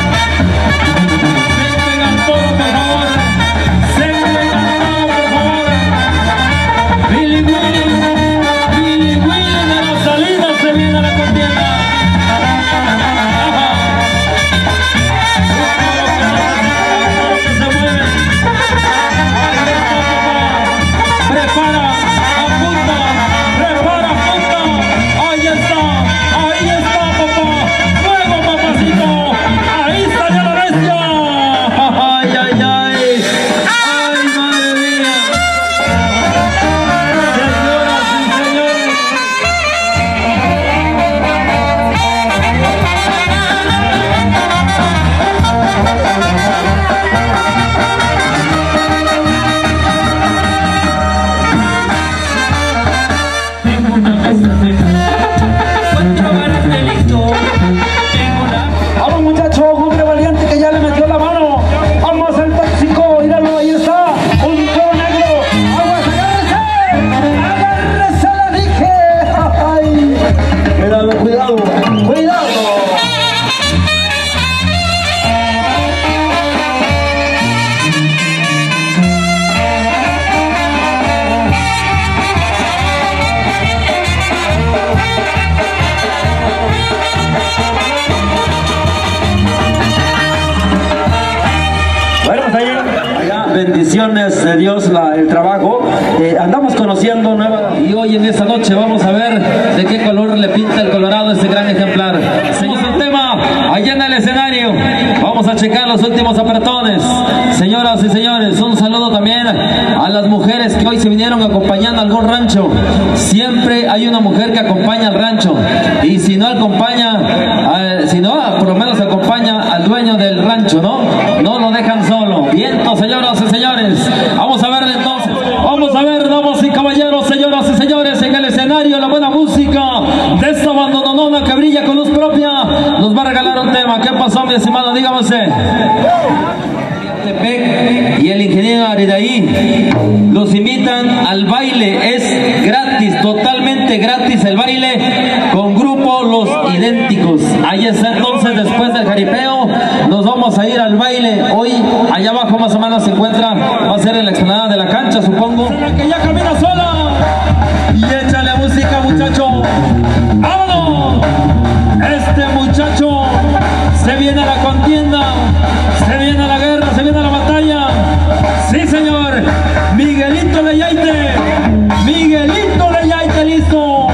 Se entrega el toro, por favor. Se entrega el toro, por favor. Willy Willy, Willy Willy de la salida se viene a la contienda. Ajá. Un toro que se mueve. Ahí está, papá. Prepara, apunta, prepara, apunta. Ahí está, ahí está, papá. Fuego, papacito. Ahí está ya la bestia. Ay, ay, ay. Ay, madre mía. Señoras y señores. Tengo una mesa cuatro bares de listo. Tengo una Vamos muchachos, hombre valiente que ya le metió la mano. Vamos al tóxico, míralo, ahí está. Un toro negro. Aguas, agárrese. Agárrese, le dije. Ay. Cuidado, cuidado, cuidado. Bueno, pues ahí, allá, bendiciones de Dios la- el trabajo. Eh, andamos conociendo nueva. Y hoy en esta noche vamos a ver de qué color le pinta el Colorado este gran ejemplar. Seguimos el tema allá en el escenario. Vamos a checar los últimos apretones. Señoras y señores, un saludo también a las mujeres que hoy se vinieron acompañando a algún rancho. Siempre hay una mujer que acompaña al rancho. Y si no acompaña, a- si no, por lo menos acompaña al dueño del rancho, ¿no? No lo dejan solo. Viento, señoras y señores. Vamos a verle entonces. Vamos a ver, damas y caballeros, señoras y señores, en el escenario la buena música de esta bandononona que brilla con luz propia. Nos va a regalar un tema. ¿Qué pasó, mi estimado? Dígame usted. Tepec y el ingeniero Aridaí los invitan al baile, es gratis, totalmente gratis el baile con grupo Los Idénticos. Ahí está entonces, después del jaripeo nos vamos a ir al baile. Hoy allá abajo más o menos se encuentra, va a ser en la explanada de la cancha, supongo. Que ya camina sola y échale música, muchacho. ¡Vámonos! Este muchacho se viene a la contienda, se viene a la guerra, se viene a la batalla. Sí, señor. Miguelito Leyaite. Miguelito Leyaite, listo.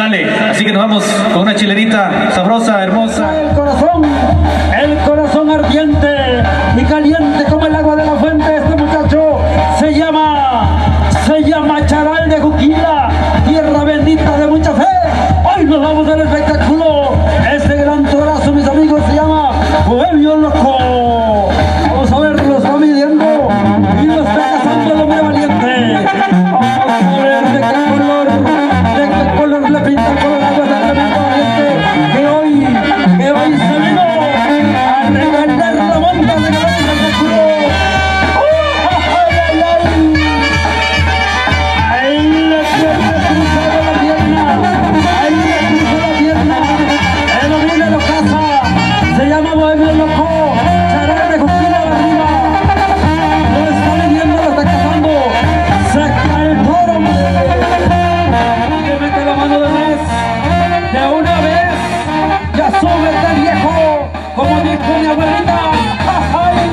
sale. Así que nos vamos con una chilenita sabrosa, hermosa. El corazón, el corazón ardiente y caliente como el agua de la fuente. Este muchacho se llama, se llama Charal de Juquila, tierra bendita de mucha fe. Hoy nos vamos al espectáculo. Este gran torazo, mis amigos, se llama Bohemio Loco. Vamos a ver, lo está midiendo y lo está cazando el hombre valiente. Vamos a ver de qué color, de qué color le pinta el color agua del tremendo valiente que hoy, que hoy se vino a regalar la monta de gran espectáculo. ¡Ay, ay, ay! Ahí le tiene cruzado la pierna, ahí le cruzó la pierna. Él lo viene, lo caza, se llama Bohemio Loco, Charal de Juquila de arriba. Lo está midiendo, lo está cazando. Se cae el toro. Que mete la mano de vez, de una vez, ya sube el viejo, como dijo mi abuelita. ¡Ay!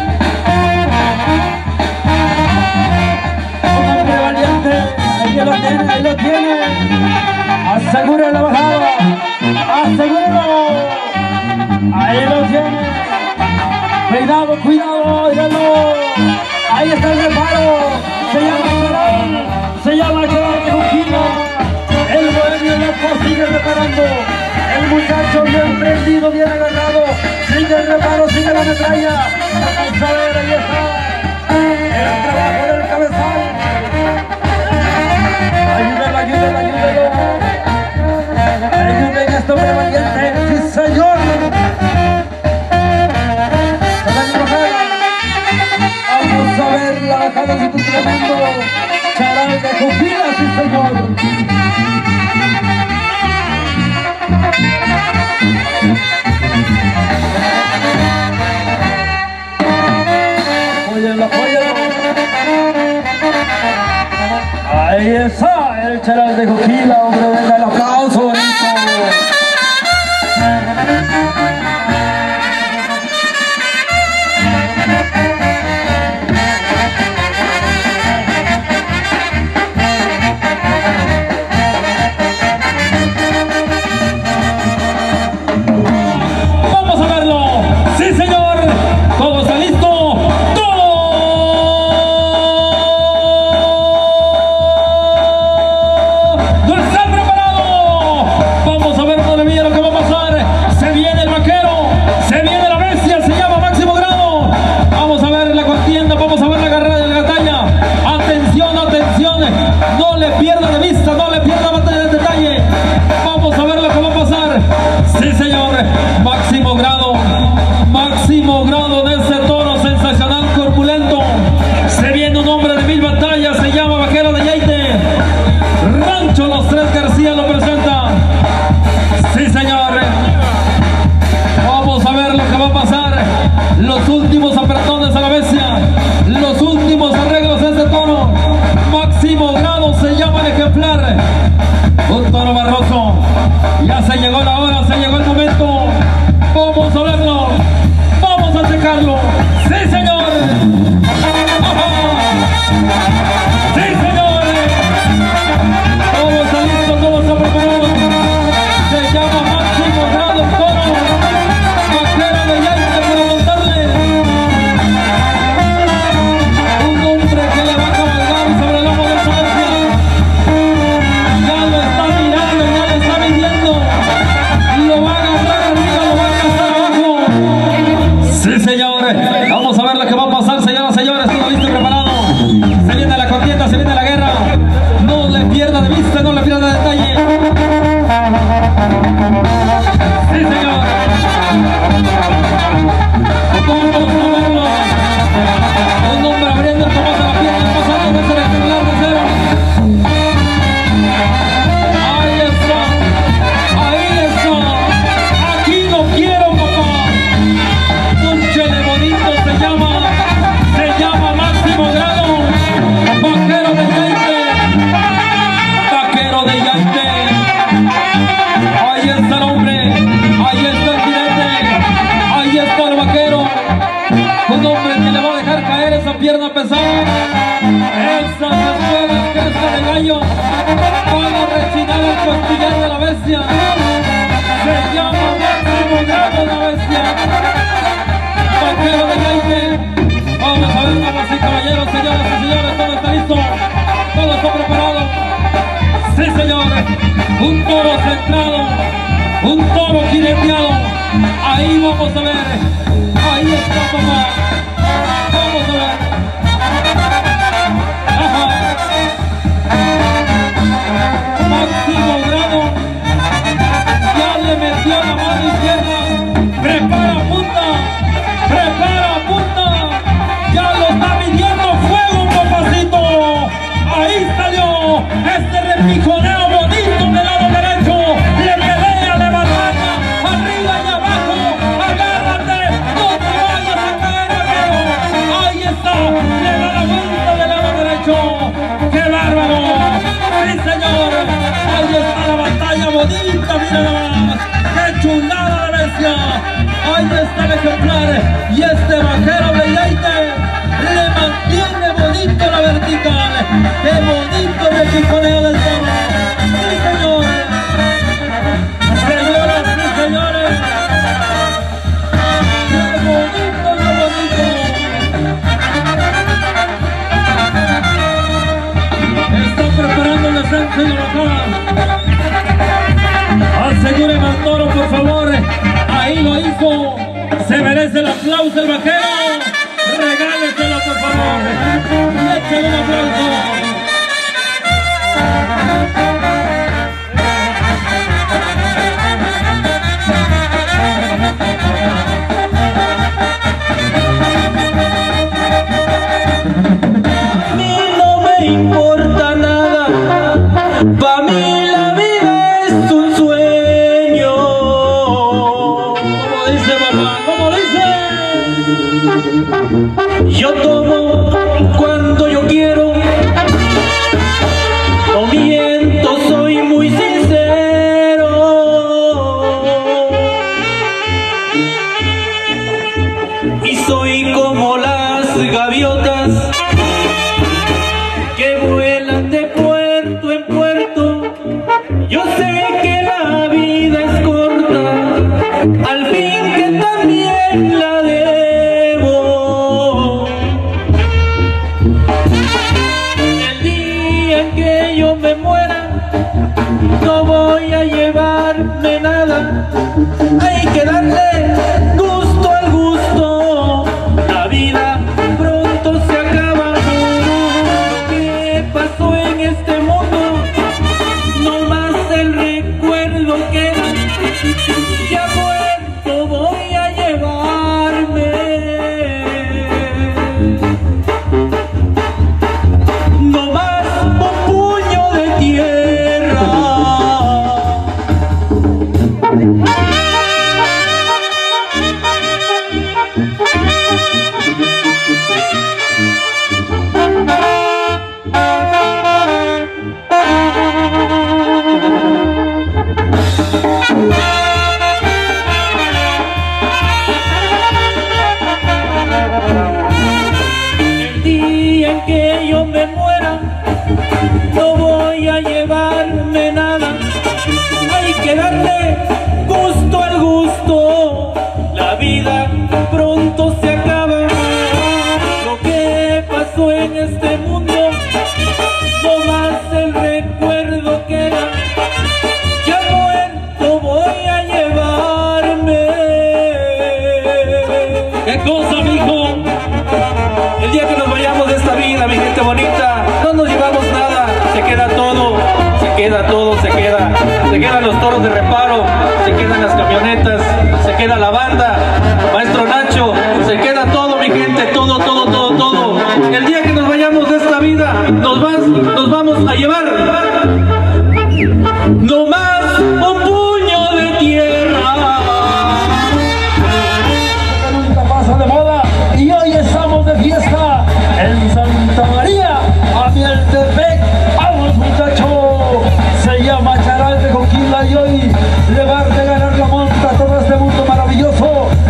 Un hombre valiente, ahí lo tiene, ahí lo tiene. Asegura la bajada, asegúralo. Ahí lo tiene. Cuidado, cuidado, míralo. Ahí está el reparo. Se llama Charal, se llama Charal de Juquila. El Bohemio Loco sigue reparando. El muchacho bien prendido, bien agarrado. Sigue el reparo, sigue la metralla. Vamos a ver, ahí está. El trabajo del cabezal. Ayúdalo, ayúdalo, ayúdalo. Ayuden a este hombre valiente. Sí, señor. Vamos a ver la bajada de tu tremendo Charal de Juquila, sí, señor. Apóyenlo, apóyenlo. Ahí está el Charal de Juquila, hombre, venga el aplauso bonito. Vamos a verlo. Sí, señor. Todo está listo. ¡Todo está preparado! Vamos a ver todavía lo que va a pasar. Se viene el vaquero, se viene la bestia, se llama Máximo Grado. Vamos a ver la contienda, vamos a ver la carrera de la batalla. Atención, atención, no le pierda de vista, no le pierda batalla de detalle. Vamos a ver lo que va a pasar. Sí, señor, Máximo Grado, Máximo Grado de ese toro sensacional, corpulento. Se viene un hombre de mil batallas, se llama Vaquero de Yaite. Rancho Los Tres García lo presenta. Sí, señor. Vamos a ver lo que va a pasar. Los últimos apretones a la bestia, los últimos arreglos de este toro. Máximo Grado se llama el ejemplar. Un toro barroso. Ya se llegó la hora, se llegó el momento. Vamos a verlo. Vamos a checarlo. Sí, señor. Sí, señor. Todo está listo, todo está preparado. Se llama Máximo Grado el toro. Vaquero de Yaite para montarle. Un hombre que le va a cabalgar sobre el lomo de esa bestia. Ya lo está mirando, ya lo está midiendo. Lo va a agarrar arriba, lo va a cazar abajo. Sí, señores. Vamos a ver lo que va a pasar, señoras y señores. Todo listo y preparado. Se viene la contienda, se viene la guerra. No le pierda de vista, no le pierda de detalle. Sí, señor. Vamos a verlo. Un hombre abriendo el tomate a la pierna, pasando desde el ejemplar de cero. Ahí está. Ahí está. Aquí lo quiero, papá. Un chele bonito se llama. Se llama Máximo Grado. Vaquero de Yaite. Vaquero de Yaite. Ahí está el hombre. Ahí está el jinete. Ahí está el vaquero. Un hombre que le va a dejar caer esa pierna pesada. Esas espuelas, cresta de gallo. Van a rechinar. llama el costillar de la bestia. Se llama Máximo Grado de la bestia. Vaquero de Yaite. Vamos a ver, damas y caballeros, señoras y señores, todo está listo. Todo está preparado. Sí, señores. Un toro centrado. Un toro jineteado. Ahí vamos a ver. Ahí está, papá. Vamos a ver. Ajá. Máximo Grado. Ya le metió la mano izquierda. Prepara punta. Prepara punta. Ya lo está midiendo fuego, papacito. Ahí salió este repiconeo bonito del lado derecho. Le pelea, le batalla. Arriba y abajo. Agárrate. No te vayas a caer, vaquero. Ahí está. Le da la vuelta del lado derecho. ¡Qué bárbaro! ¡Sí, señor! Ahí está la batalla bonita, mira nada más. ¡Qué chulada la bestia! Ahí está el ejemplar. Y este vaquero de Yaite le mantiene bonito la vertical. ¡Qué bonito el piconeo del toro! ¡Sí, señores! ¡Señoras y señores! ¡Qué bonito, qué bonito! Están preparando el descenso y la bajada. Aseguren al toro, por favor. Ahí lo hizo. Se merece el aplauso el vaquero. Regáleselo, por favor. Y échale un aplauso. A mí no me importa nada. Pa' mí la vida es un sueño. Como dice papá, como dice. Yo tomo cuando yo quiero. No miento, soy muy sincero. Y soy como las gaviotas que vuelan de puerto en puerto. Yo sé que la vida es corta, al fin que también la debo. El día en que yo me muera, no voy a llevarme nada. Hay que darle gusto al gusto. La vida pronto se acaba. Lo que pasó en este mundo, no más el recuerdo queda. Ya muerto voy a llevarme. No más un puño de tierra. El día en que yo me muera, no voy a llevarme nada. Hay que darle gusto al gusto. La vida pronto se acaba. Lo que pasó en este mundo, no más el recuerdo queda. Ya muerto voy a llevarme. ¿Qué cosa, mijo? El día que nos vayamos de esta vida, mi gente bonita, no nos llevamos nada. Se queda todo, se queda todo, se queda. Se quedan los toros de reparo, se quedan las camionetas, se queda la banda, maestro Nacho, se queda todo, mi gente, todo, todo, todo, todo. El día que nos vayamos de esta vida, nos, vas, nos vamos a llevar no más un puño de tierra. Nunca pasa de moda y hoy estamos de fiesta en Santa María, a Mieltepec. ¡Vamos, muchachos! Se llama Charal de Coquila y hoy le va a regalar la monta a todo este mundo maravilloso.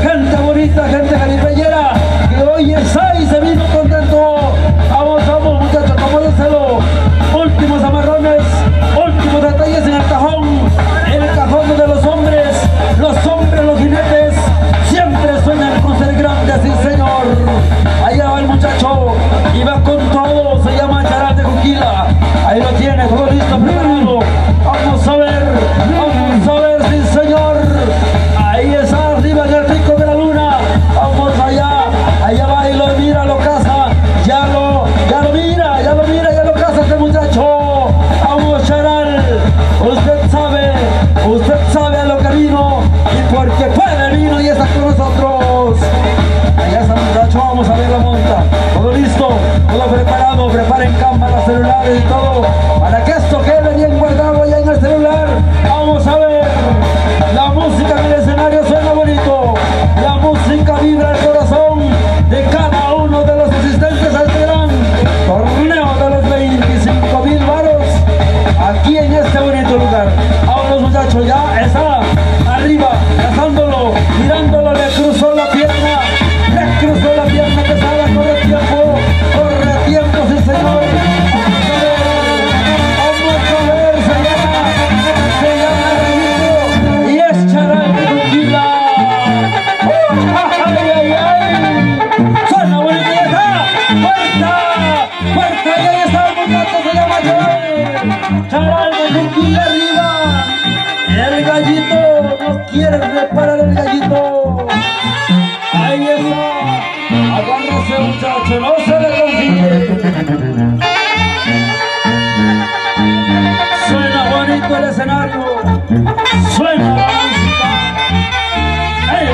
Vamos a ver la monta. Todo listo, todo preparado. Preparen cámaras, celulares y todo para que esto quede bien guardado allá en el celular. Vamos a ver. La música en el escenario suena bonito. La música vibra el corazón de cada uno de los asistentes a este gran torneo de los veinticinco mil varos aquí en este bonito lugar. Ahora los muchachos ya está arriba, cazándolo, mirándolo, le cruzó la pierna, le cruzó la pierna pesada, corre tiempo, corre tiempo, sí señor. Vamos a ver, se llama, se llama Rayito y es Charal de Conquila. ¡Ay, ay, ay! ¡Suena bonito, ya está! ¡Fuerza! ¡Fuerza! Y ahí está el muchacho, se llama Charal. Charal de Conquila arriba. El gallito, no quiere reparar el gallito. Ahí está. Agárrese, muchacho, no se le consigue. Suena bonito el escenario. Suena la música. ¡Ey!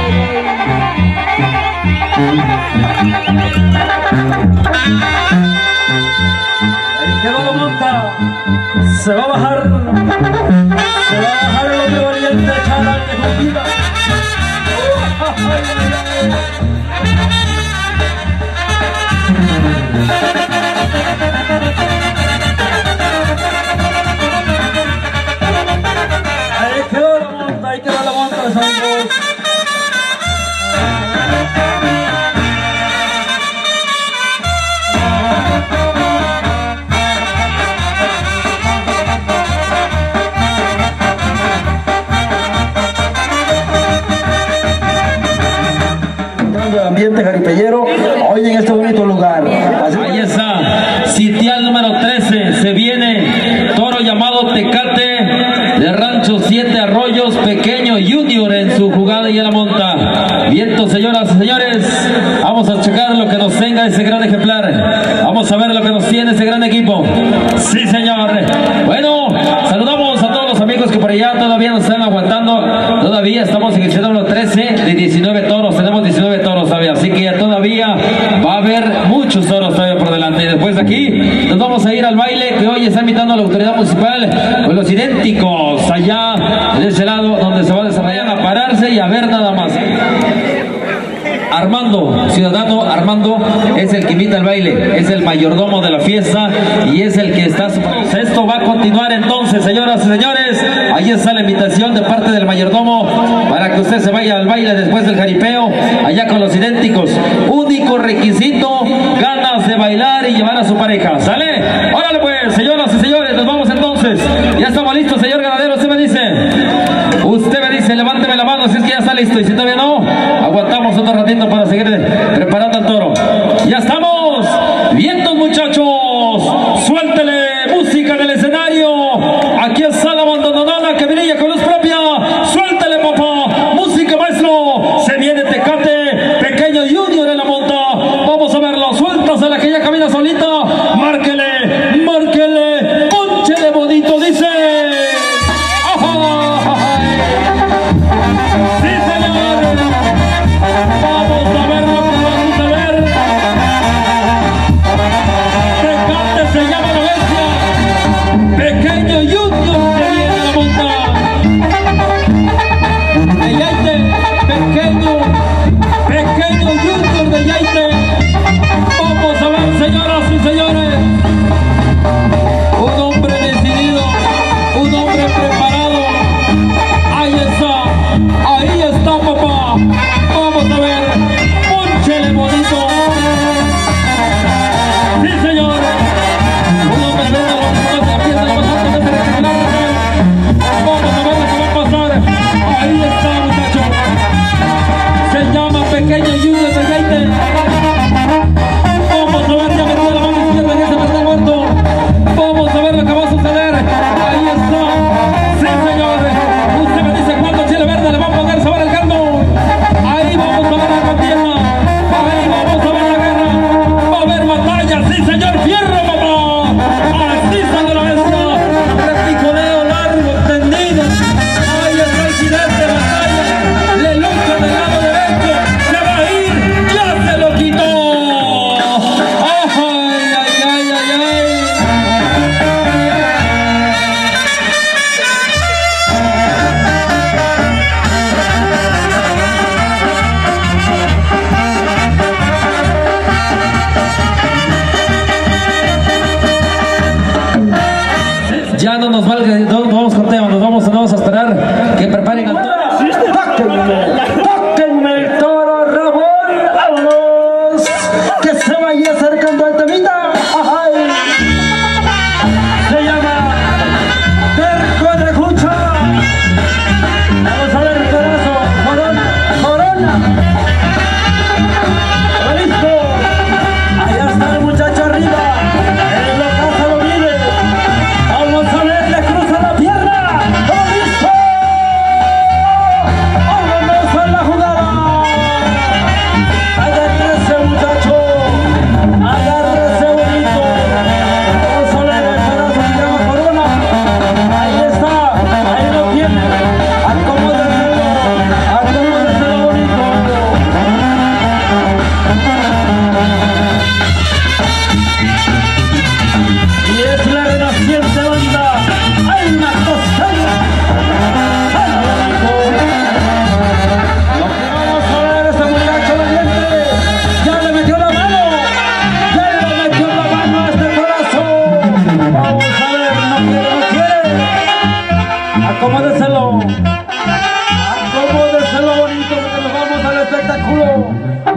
Ahí quedó la monta. Se va a bajar. Se va a bajar el hombre valiente, Charal de Conquila. Ahí quedó la monta, ahí quedó la monta, los amigos. Ambiente jaripellero hoy en este bonito lugar. Así ahí está, sitial número trece, se viene toro llamado Tecate de Rancho Siete Arroyos, Pequeño Junior en su jugada y en la monta. Viento, señoras y señores, vamos a checar lo que nos tenga ese gran ejemplar. Vamos a ver lo que nos tiene ese gran equipo. Sí, señor. Bueno, saludamos a todos los amigos que por allá todavía nos están aguantando. Todavía estamos en el sitio número trece de diecinueve toros. Tenemos diecinueve toros todavía, así que todavía va a haber muchos toros todavía por delante. Y después de aquí nos vamos a ir al baile que hoy está invitando a la autoridad municipal con los idénticos allá de ese lado donde se va a desarrollar, a pararse y a ver nada más. Armando, ciudadano Armando, es el que invita al baile, es el mayordomo de la fiesta y es el que está... Esto va a continuar entonces, señoras y señores. Ahí está la invitación de parte del mayordomo para que usted se vaya al baile después del jaripeo, allá con los idénticos. Único requisito, ganas de bailar y llevar a su pareja. ¿Sale? Órale pues, señoras y señores, nos vamos entonces. Ya estamos listos, señor ganadero, usted me dice. Usted me dice, levánteme la mano si es que ya está listo. Y si todavía no, aguantamos otro ratito para seguir preparando al toro. ¡Ya estamos! ¡Vientos, muchachos! ¡Suéltele música en el escenario! Aquí está la bandonona que brilla con luz propia. ¡Suéltele, papá! ¡Música, maestro! Se viene Tecate, Pequeño Junior en la monta. Vamos a verlo. Suéltase la que ya camina solita. Márquele, márquele, pónchele bonito, dice. ¡Sí, señor! Vamos a ver lo que va a suceder.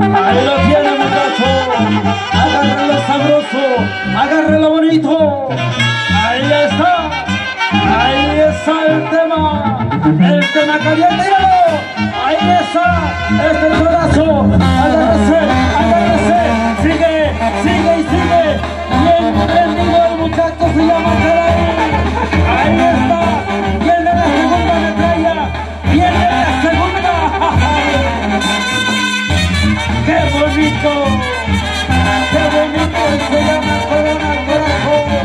Ahí lo tiene, muchacho. Agárralo sabroso, agárralo bonito. Ahí está, ahí está el tema, el tema caliente. Ahí está, este pedazo. Agárrese, agárrese. Sigue, sigue y sigue. Bien prendido el muchacho, se llama Caray. Ahí está, viene la segunda metralla, viene la segunda. ¡Qué bonito! ¡Qué bonito! Se llama Corona Corazón.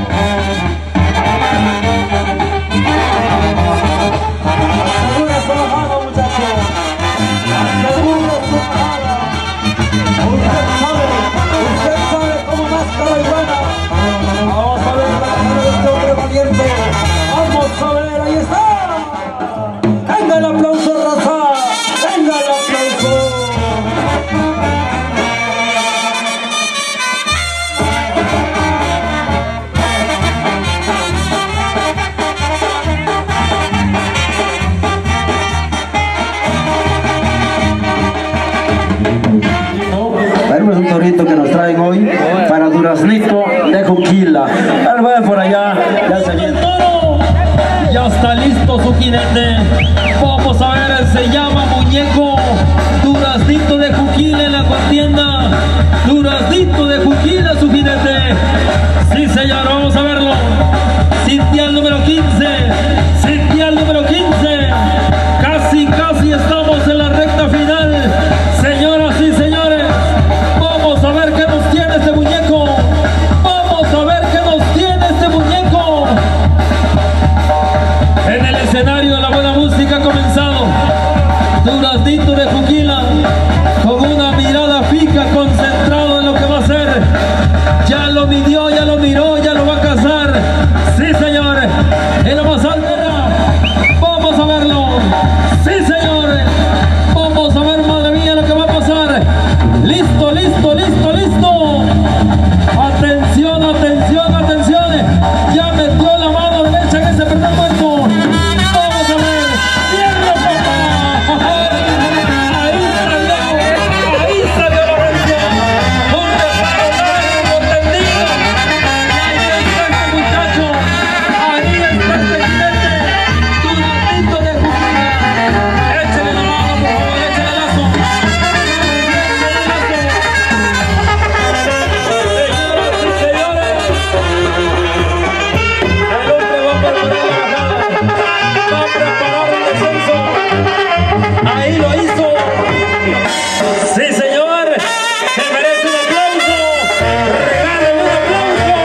Asegura su bajada, muchachos. Asegura su bajada. Usted sabe, usted sabe cómo máscara y buena. Vamos a ver la cara de este hombre valiente. Vamos a ver, ahí está. Venga el aplauso, raza. Venga el aplauso. Es un torito que nos traen hoy para Duraznito de Juquila. Él va por allá, ya se viene. Ya está listo su jinete. Vamos a ver, se llama Muñeco. Duraznito de Juquila en la contienda. Duraznito de Juquila su jinete. Sí, señor, vamos a verlo. Cintia el número quince. Cintia el número quince. Casi, casi estamos en la recta final. Señoras y señores, vamos a ver qué nos tiene este muñeco. Vamos a ver qué nos tiene este muñeco. En el escenario de la buena música ha comenzado Duraznito de Juquila, con una mirada fija, concentrado en lo que va a hacer. Ya lo midió, ya lo miró, ya lo va a cazar. Sí, señor, en la más alta. Vamos a verlo. Sí, señor, vamos a ver, madre mía, lo que va a pasar. Listo, listo, listo, listo. Atención, atención, atención. Ya metió la mano derecha en ese primer puesto. Vamos a ver. ¡Cierra, papá! Ahí salió, ahí salió la bestia. Un reparo largo, tendido. Y ahí está este muchacho. Ahí está este jinete. Duraznito de Juquila. Échale la mano, por favor, échale el lazo. Ahí lo hizo. Sí, señor. Se merece un aplauso. Regalen un aplauso.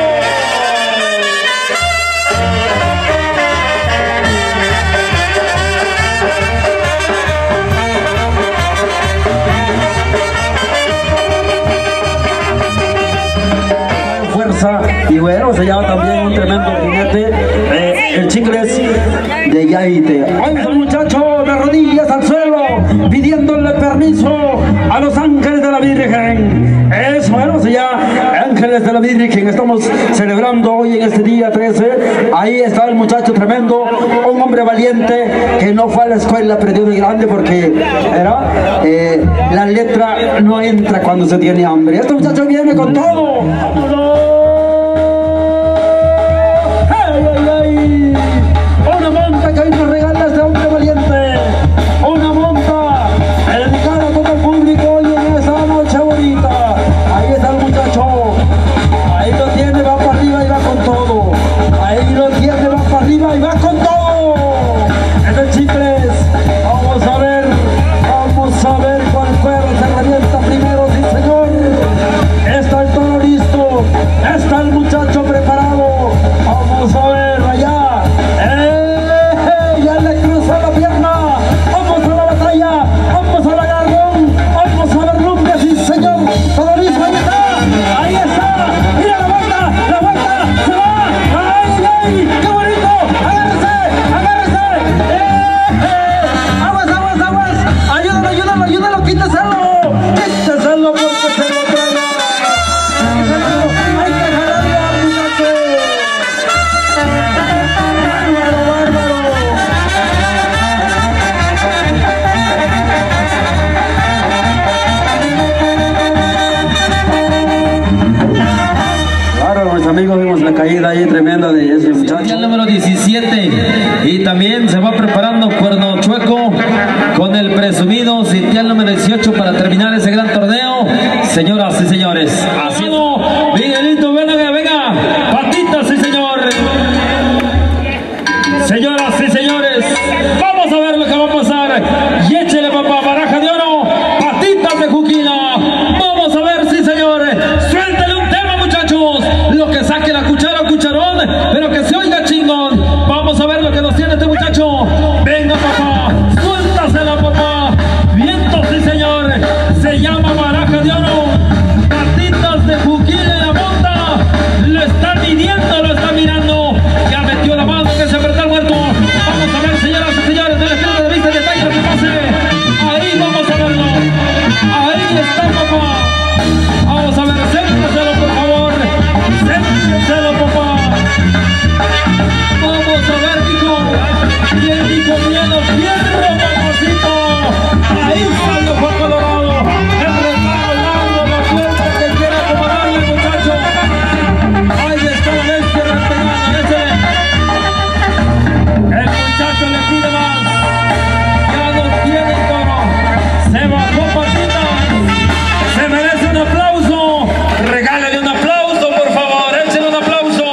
Fuerza, y bueno, se llama también un tremendo jinete, eh, el Chicles de Yaite. Oiga, muchacho, de rodillas al suelo, pidiéndole permiso a los ángeles de la Virgen. Es bueno, se llama Ángeles de la Virgen. Estamos celebrando hoy en este día trece. Ahí está el muchacho tremendo, un hombre valiente que no fue a la escuela, perdió de grande porque era, eh, la letra no entra cuando se tiene hambre. Este muchacho viene con todo. ¡Ay, ay, ay! Una monta que hoy nos regala este hombre valiente. Una monta dedicada a todo el público hoy en esa noche bonita. Ahí está el muchacho. Ahí lo tiene, va para arriba y va con todo. Ahí lo tiene, va para arriba y va con todo. Es el Chicles. Vamos a ver, vamos a ver cuál cuero se revienta primero, sí señor. Está el toro listo. Es amigos, vimos la caída ahí tremenda de ese muchacho. El número diecisiete. Y también se va preparando Cuerno Chueco con el presumido sitial número dieciocho para terminar ese gran torneo. Señoras y señores, así no, Miguelito, venga, venga, patitas, sí señor. Señoras y señores, vamos a ver lo que va a pasar. Y échele, papá, baraja de oro, patitas de Juquila. Vamos a ver, sí señor. Suéltale un tema, muchachos. Lo que saque la cuchara o cucharón, pero que se oiga chingón. Vamos a ver lo que nos tiene este muchacho. Venga, papá, suéltasela, papá. Vientos, sí señor. Se llama baraja de oro, patitas de Juquila en la monta. Lo está midiendo, lo está mirando. Ya metió la mano que se apretó el muerto. Vamos a ver, señoras y señores, de la esquina de vista de detalle lo que pase. Ahí vamos a verlo. Ahí está, papá. Vamos a ver, acérquenselo, por favor. Acérquenselo, papá. Vamos a ver, hijo. Bien, hijo, bien, los fierro, papacito. Ahí está el ojo colorado. El retrato largo, la fuerza que quiere acomodarle, muchacho. Ahí está la bestia rastegada, ese. El muchacho le pide más. Ya no tiene el toro. Se bajó patita. Se merece un aplauso. Regálale un aplauso, por favor. Échale un aplauso.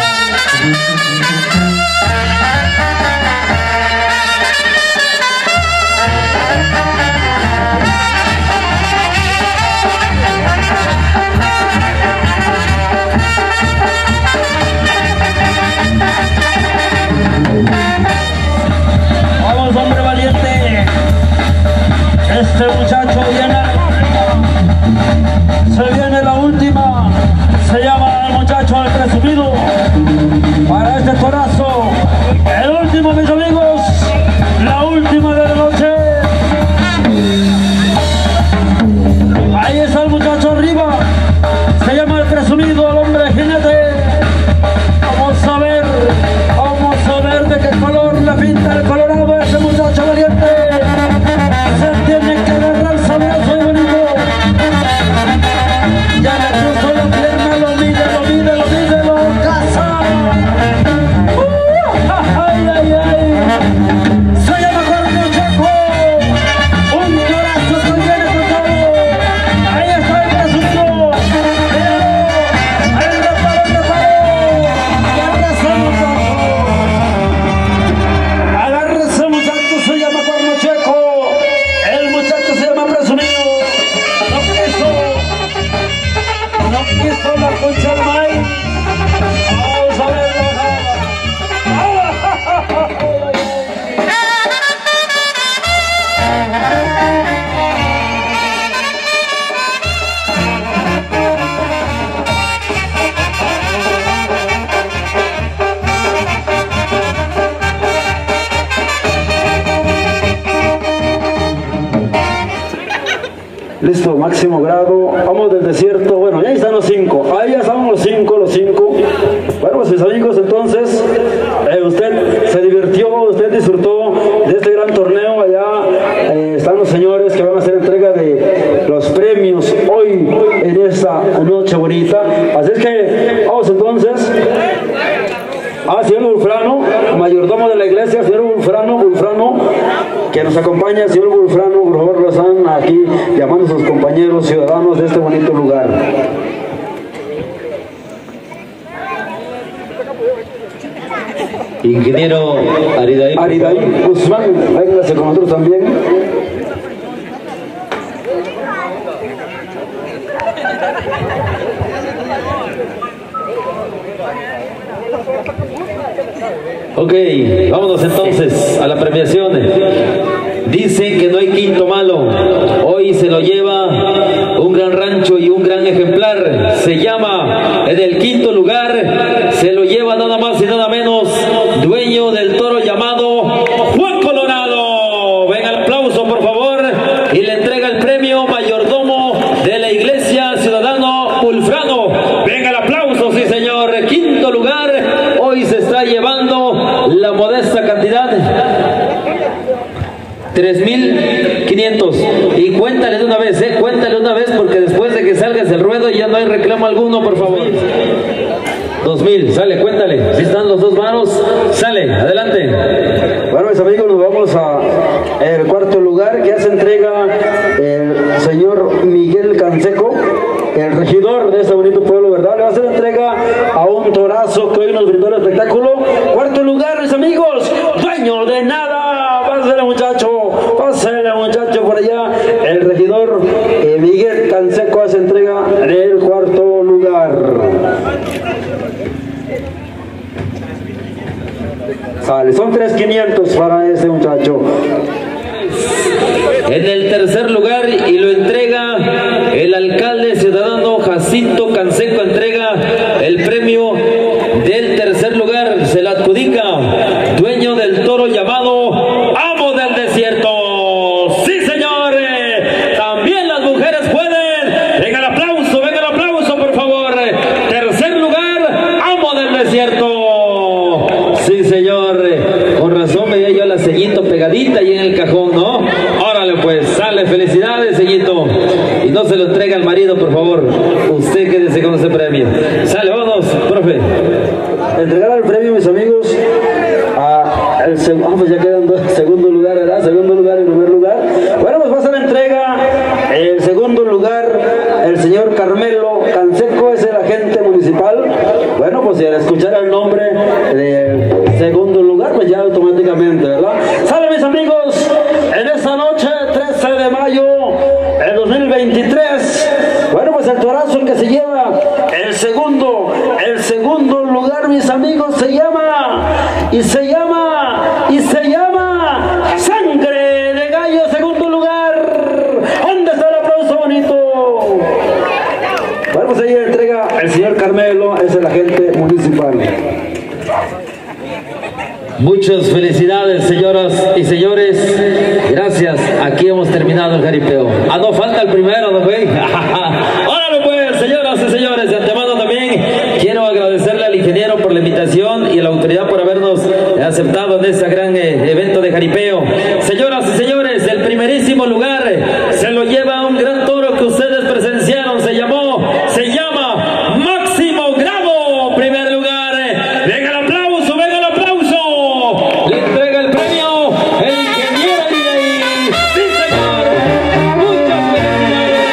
Vamos, hombre valiente. Este muchacho viene. Se viene la última. Se llama el muchacho el presumido. Para este torazo. El último, mis amigos. La última de la noche. Ahí está el muchacho arriba. Se llama el presumido, el hombre jinete. Vamos a ver. Vamos a ver de qué color la pinta el colorado ese muchacho valiente. Se tiene que agarrar sabroso y bonito. Ya le puso la pierna, lo mide, lo mide, lo mide, lo caza. Uh, ay, ay, ay. Se llama Cuerno Chueco. Un corazo que viene con todo. Ahí está el presumido. Míralo. El reparo, el reparo. Y abraza, muchacho. Agárrese, muchacho, se llama Cuerno Chueco. El muchacho se llama presumido. No quiso. No quiso la concha del maíz. Vamos a ver la listo, máximo grado. Vamos del desierto. Bueno, ya están los cinco. Ahí ya estamos los cinco, los cinco. Bueno, pues mis amigos, entonces, eh, usted se divirtió, usted disfrutó de este gran torneo. Allá eh, están los señores que van a hacer entrega de los premios hoy en esta noche bonita. Así es que, vamos entonces. Ah, señor Bulfrano, mayordomo de la iglesia, señor Bulfrano, Bulfrano, que nos acompaña, señor Bulfrano, por favor, lo están aquí llamando a sus compañeros ciudadanos de este bonito lugar. Ingeniero Aridaí. Aridaí Guzmán, véngase con nosotros también. Ok, vámonos entonces a la premiación. Dicen que no hay quinto malo. Hoy se lo lleva un gran rancho y un gran ejemplar. Se llama, en el quinto lugar, se lo lleva nada más y nada menos, dueño del toro llamado Juan Colorado. Venga el aplauso, por favor, y le entrega el premio mayordomo de la iglesia, ciudadano Bulfrano. Venga el aplauso, sí señor. Quinto lugar, hoy se está llevando la modesta cantidad tres mil quinientos. Y cuéntale de una vez, eh, cuéntale una vez, porque después de que salgas del ruedo ya no hay reclamo alguno, por favor. dos mil, sale, cuéntale. Si están los dos varos, sale, adelante. Bueno, mis amigos, nos vamos a el cuarto lugar, que ya se entrega el señor Miguel Canseco, el regidor de este bonito pueblo, ¿verdad? Le va a hacer entrega a un torazo que hoy nos brindó el espectáculo. Cuarto lugar, mis amigos, dueño de nada. Pásale, muchacho, pásale, muchacho, por allá. El regidor eh, Miguel Canseco hace entrega del cuarto lugar. Sale, son tres mil quinientos para ese muchacho. En el tercer lugar, y lo entrega el alcalde ciudadano Jacinto Canseco, entrega el premio del tercer lugar, se la adjudica dueño del toro llamado Amo del Desierto. ¡Sí, señores! También las mujeres pueden. Venga el aplauso, venga el aplauso, por favor. Tercer lugar, Amo del Desierto. Sí, señor. Con razón veía yo la sellito pegadita ahí en el cajón, ¿no? Órale, pues, sale, felicidades, sellito. Y no se lo entrega al marido, por favor. Usted quédese con ese premio. Sale, vamos, profe. Entregar el premio, mis amigos, a el segundo, ah, pues ya quedan dos, segundo lugar, ¿verdad? Segundo lugar y primer lugar. Bueno, pues va a hacer la entrega, el segundo lugar, el señor Carmelo Canseco, es el agente municipal. Bueno, pues si al escuchar el nombre del segundo lugar, pues ya automáticamente, ¿verdad? Sale, mis amigos, en esta noche, trece de mayo del dos mil veintitrés. Bueno, pues el torazo el que se lleva el segundo, el segundo lugar, mis amigos, se llama, y se llama, y se llama Sangre de Gallo, segundo lugar. ¿Dónde está el aplauso bonito? Bueno, pues ahí entrega el señor Carmelo, es el agente municipal. Muchas felicidades, señoras y señores. Gracias. Aquí hemos terminado el jaripeo. Ah, no, falta el primero, ¿no fue? Órale, pues, señoras y señores. De antemano también quiero agradecerle al ingeniero por la invitación y a la autoridad por habernos aceptado en este gran eh, evento de jaripeo. Señoras y señores, el primerísimo lugar se lo lleva un gran toro que ustedes presenciaron. Se llamó, se llama Máximo Grado. Primer lugar. Venga el aplauso, venga el aplauso. Le entrega el premio el ingeniero Ariday. ¡Sí, señor! ¡Muchas felicidades!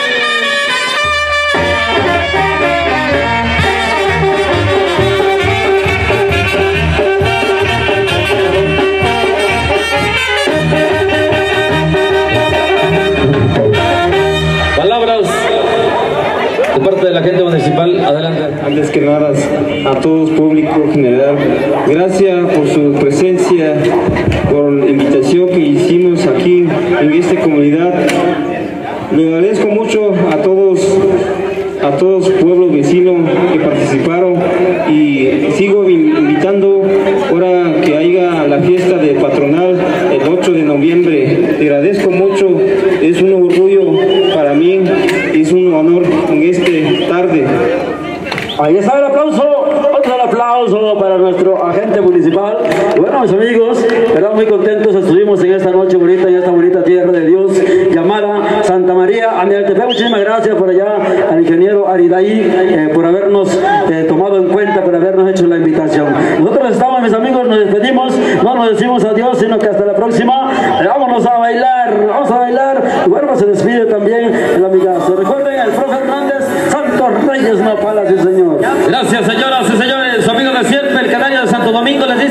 Palabras de parte de la gente municipal, adelante. Antes que nada, a todos, público general, gracias por su presencia, por la invitación que hicimos aquí en esta comunidad. Le agradezco mucho a todos, a todos pueblos vecinos que participaron, y sigo invitando ahora que haya la fiesta de patronal el ocho de noviembre. Le agradezco mucho, es un orgullo para mí, es un honor en esta tarde. Ahí está el aplauso, otro aplauso para nuestro agente municipal. Bueno, mis amigos, verdad, muy contentos estuvimos en esta noche bonita, en esta bonita tierra de Dios llamada Santa María Amialtepec. Muchísimas gracias por allá al ingeniero Ariday eh, por habernos eh, tomado en cuenta, por habernos hecho la invitación. Nosotros estamos, mis amigos, nos despedimos, no nos decimos adiós, sino que hasta la próxima. Eh, vámonos a bailar, vamos a bailar. Y bueno, se despide también el amigazo. Recuerden, el profe Hernández, Santos Reyes Nopala, sí, señor. Gracias, señoras y señores. Su amigo de siempre, el canario de Santo Domingo, les dice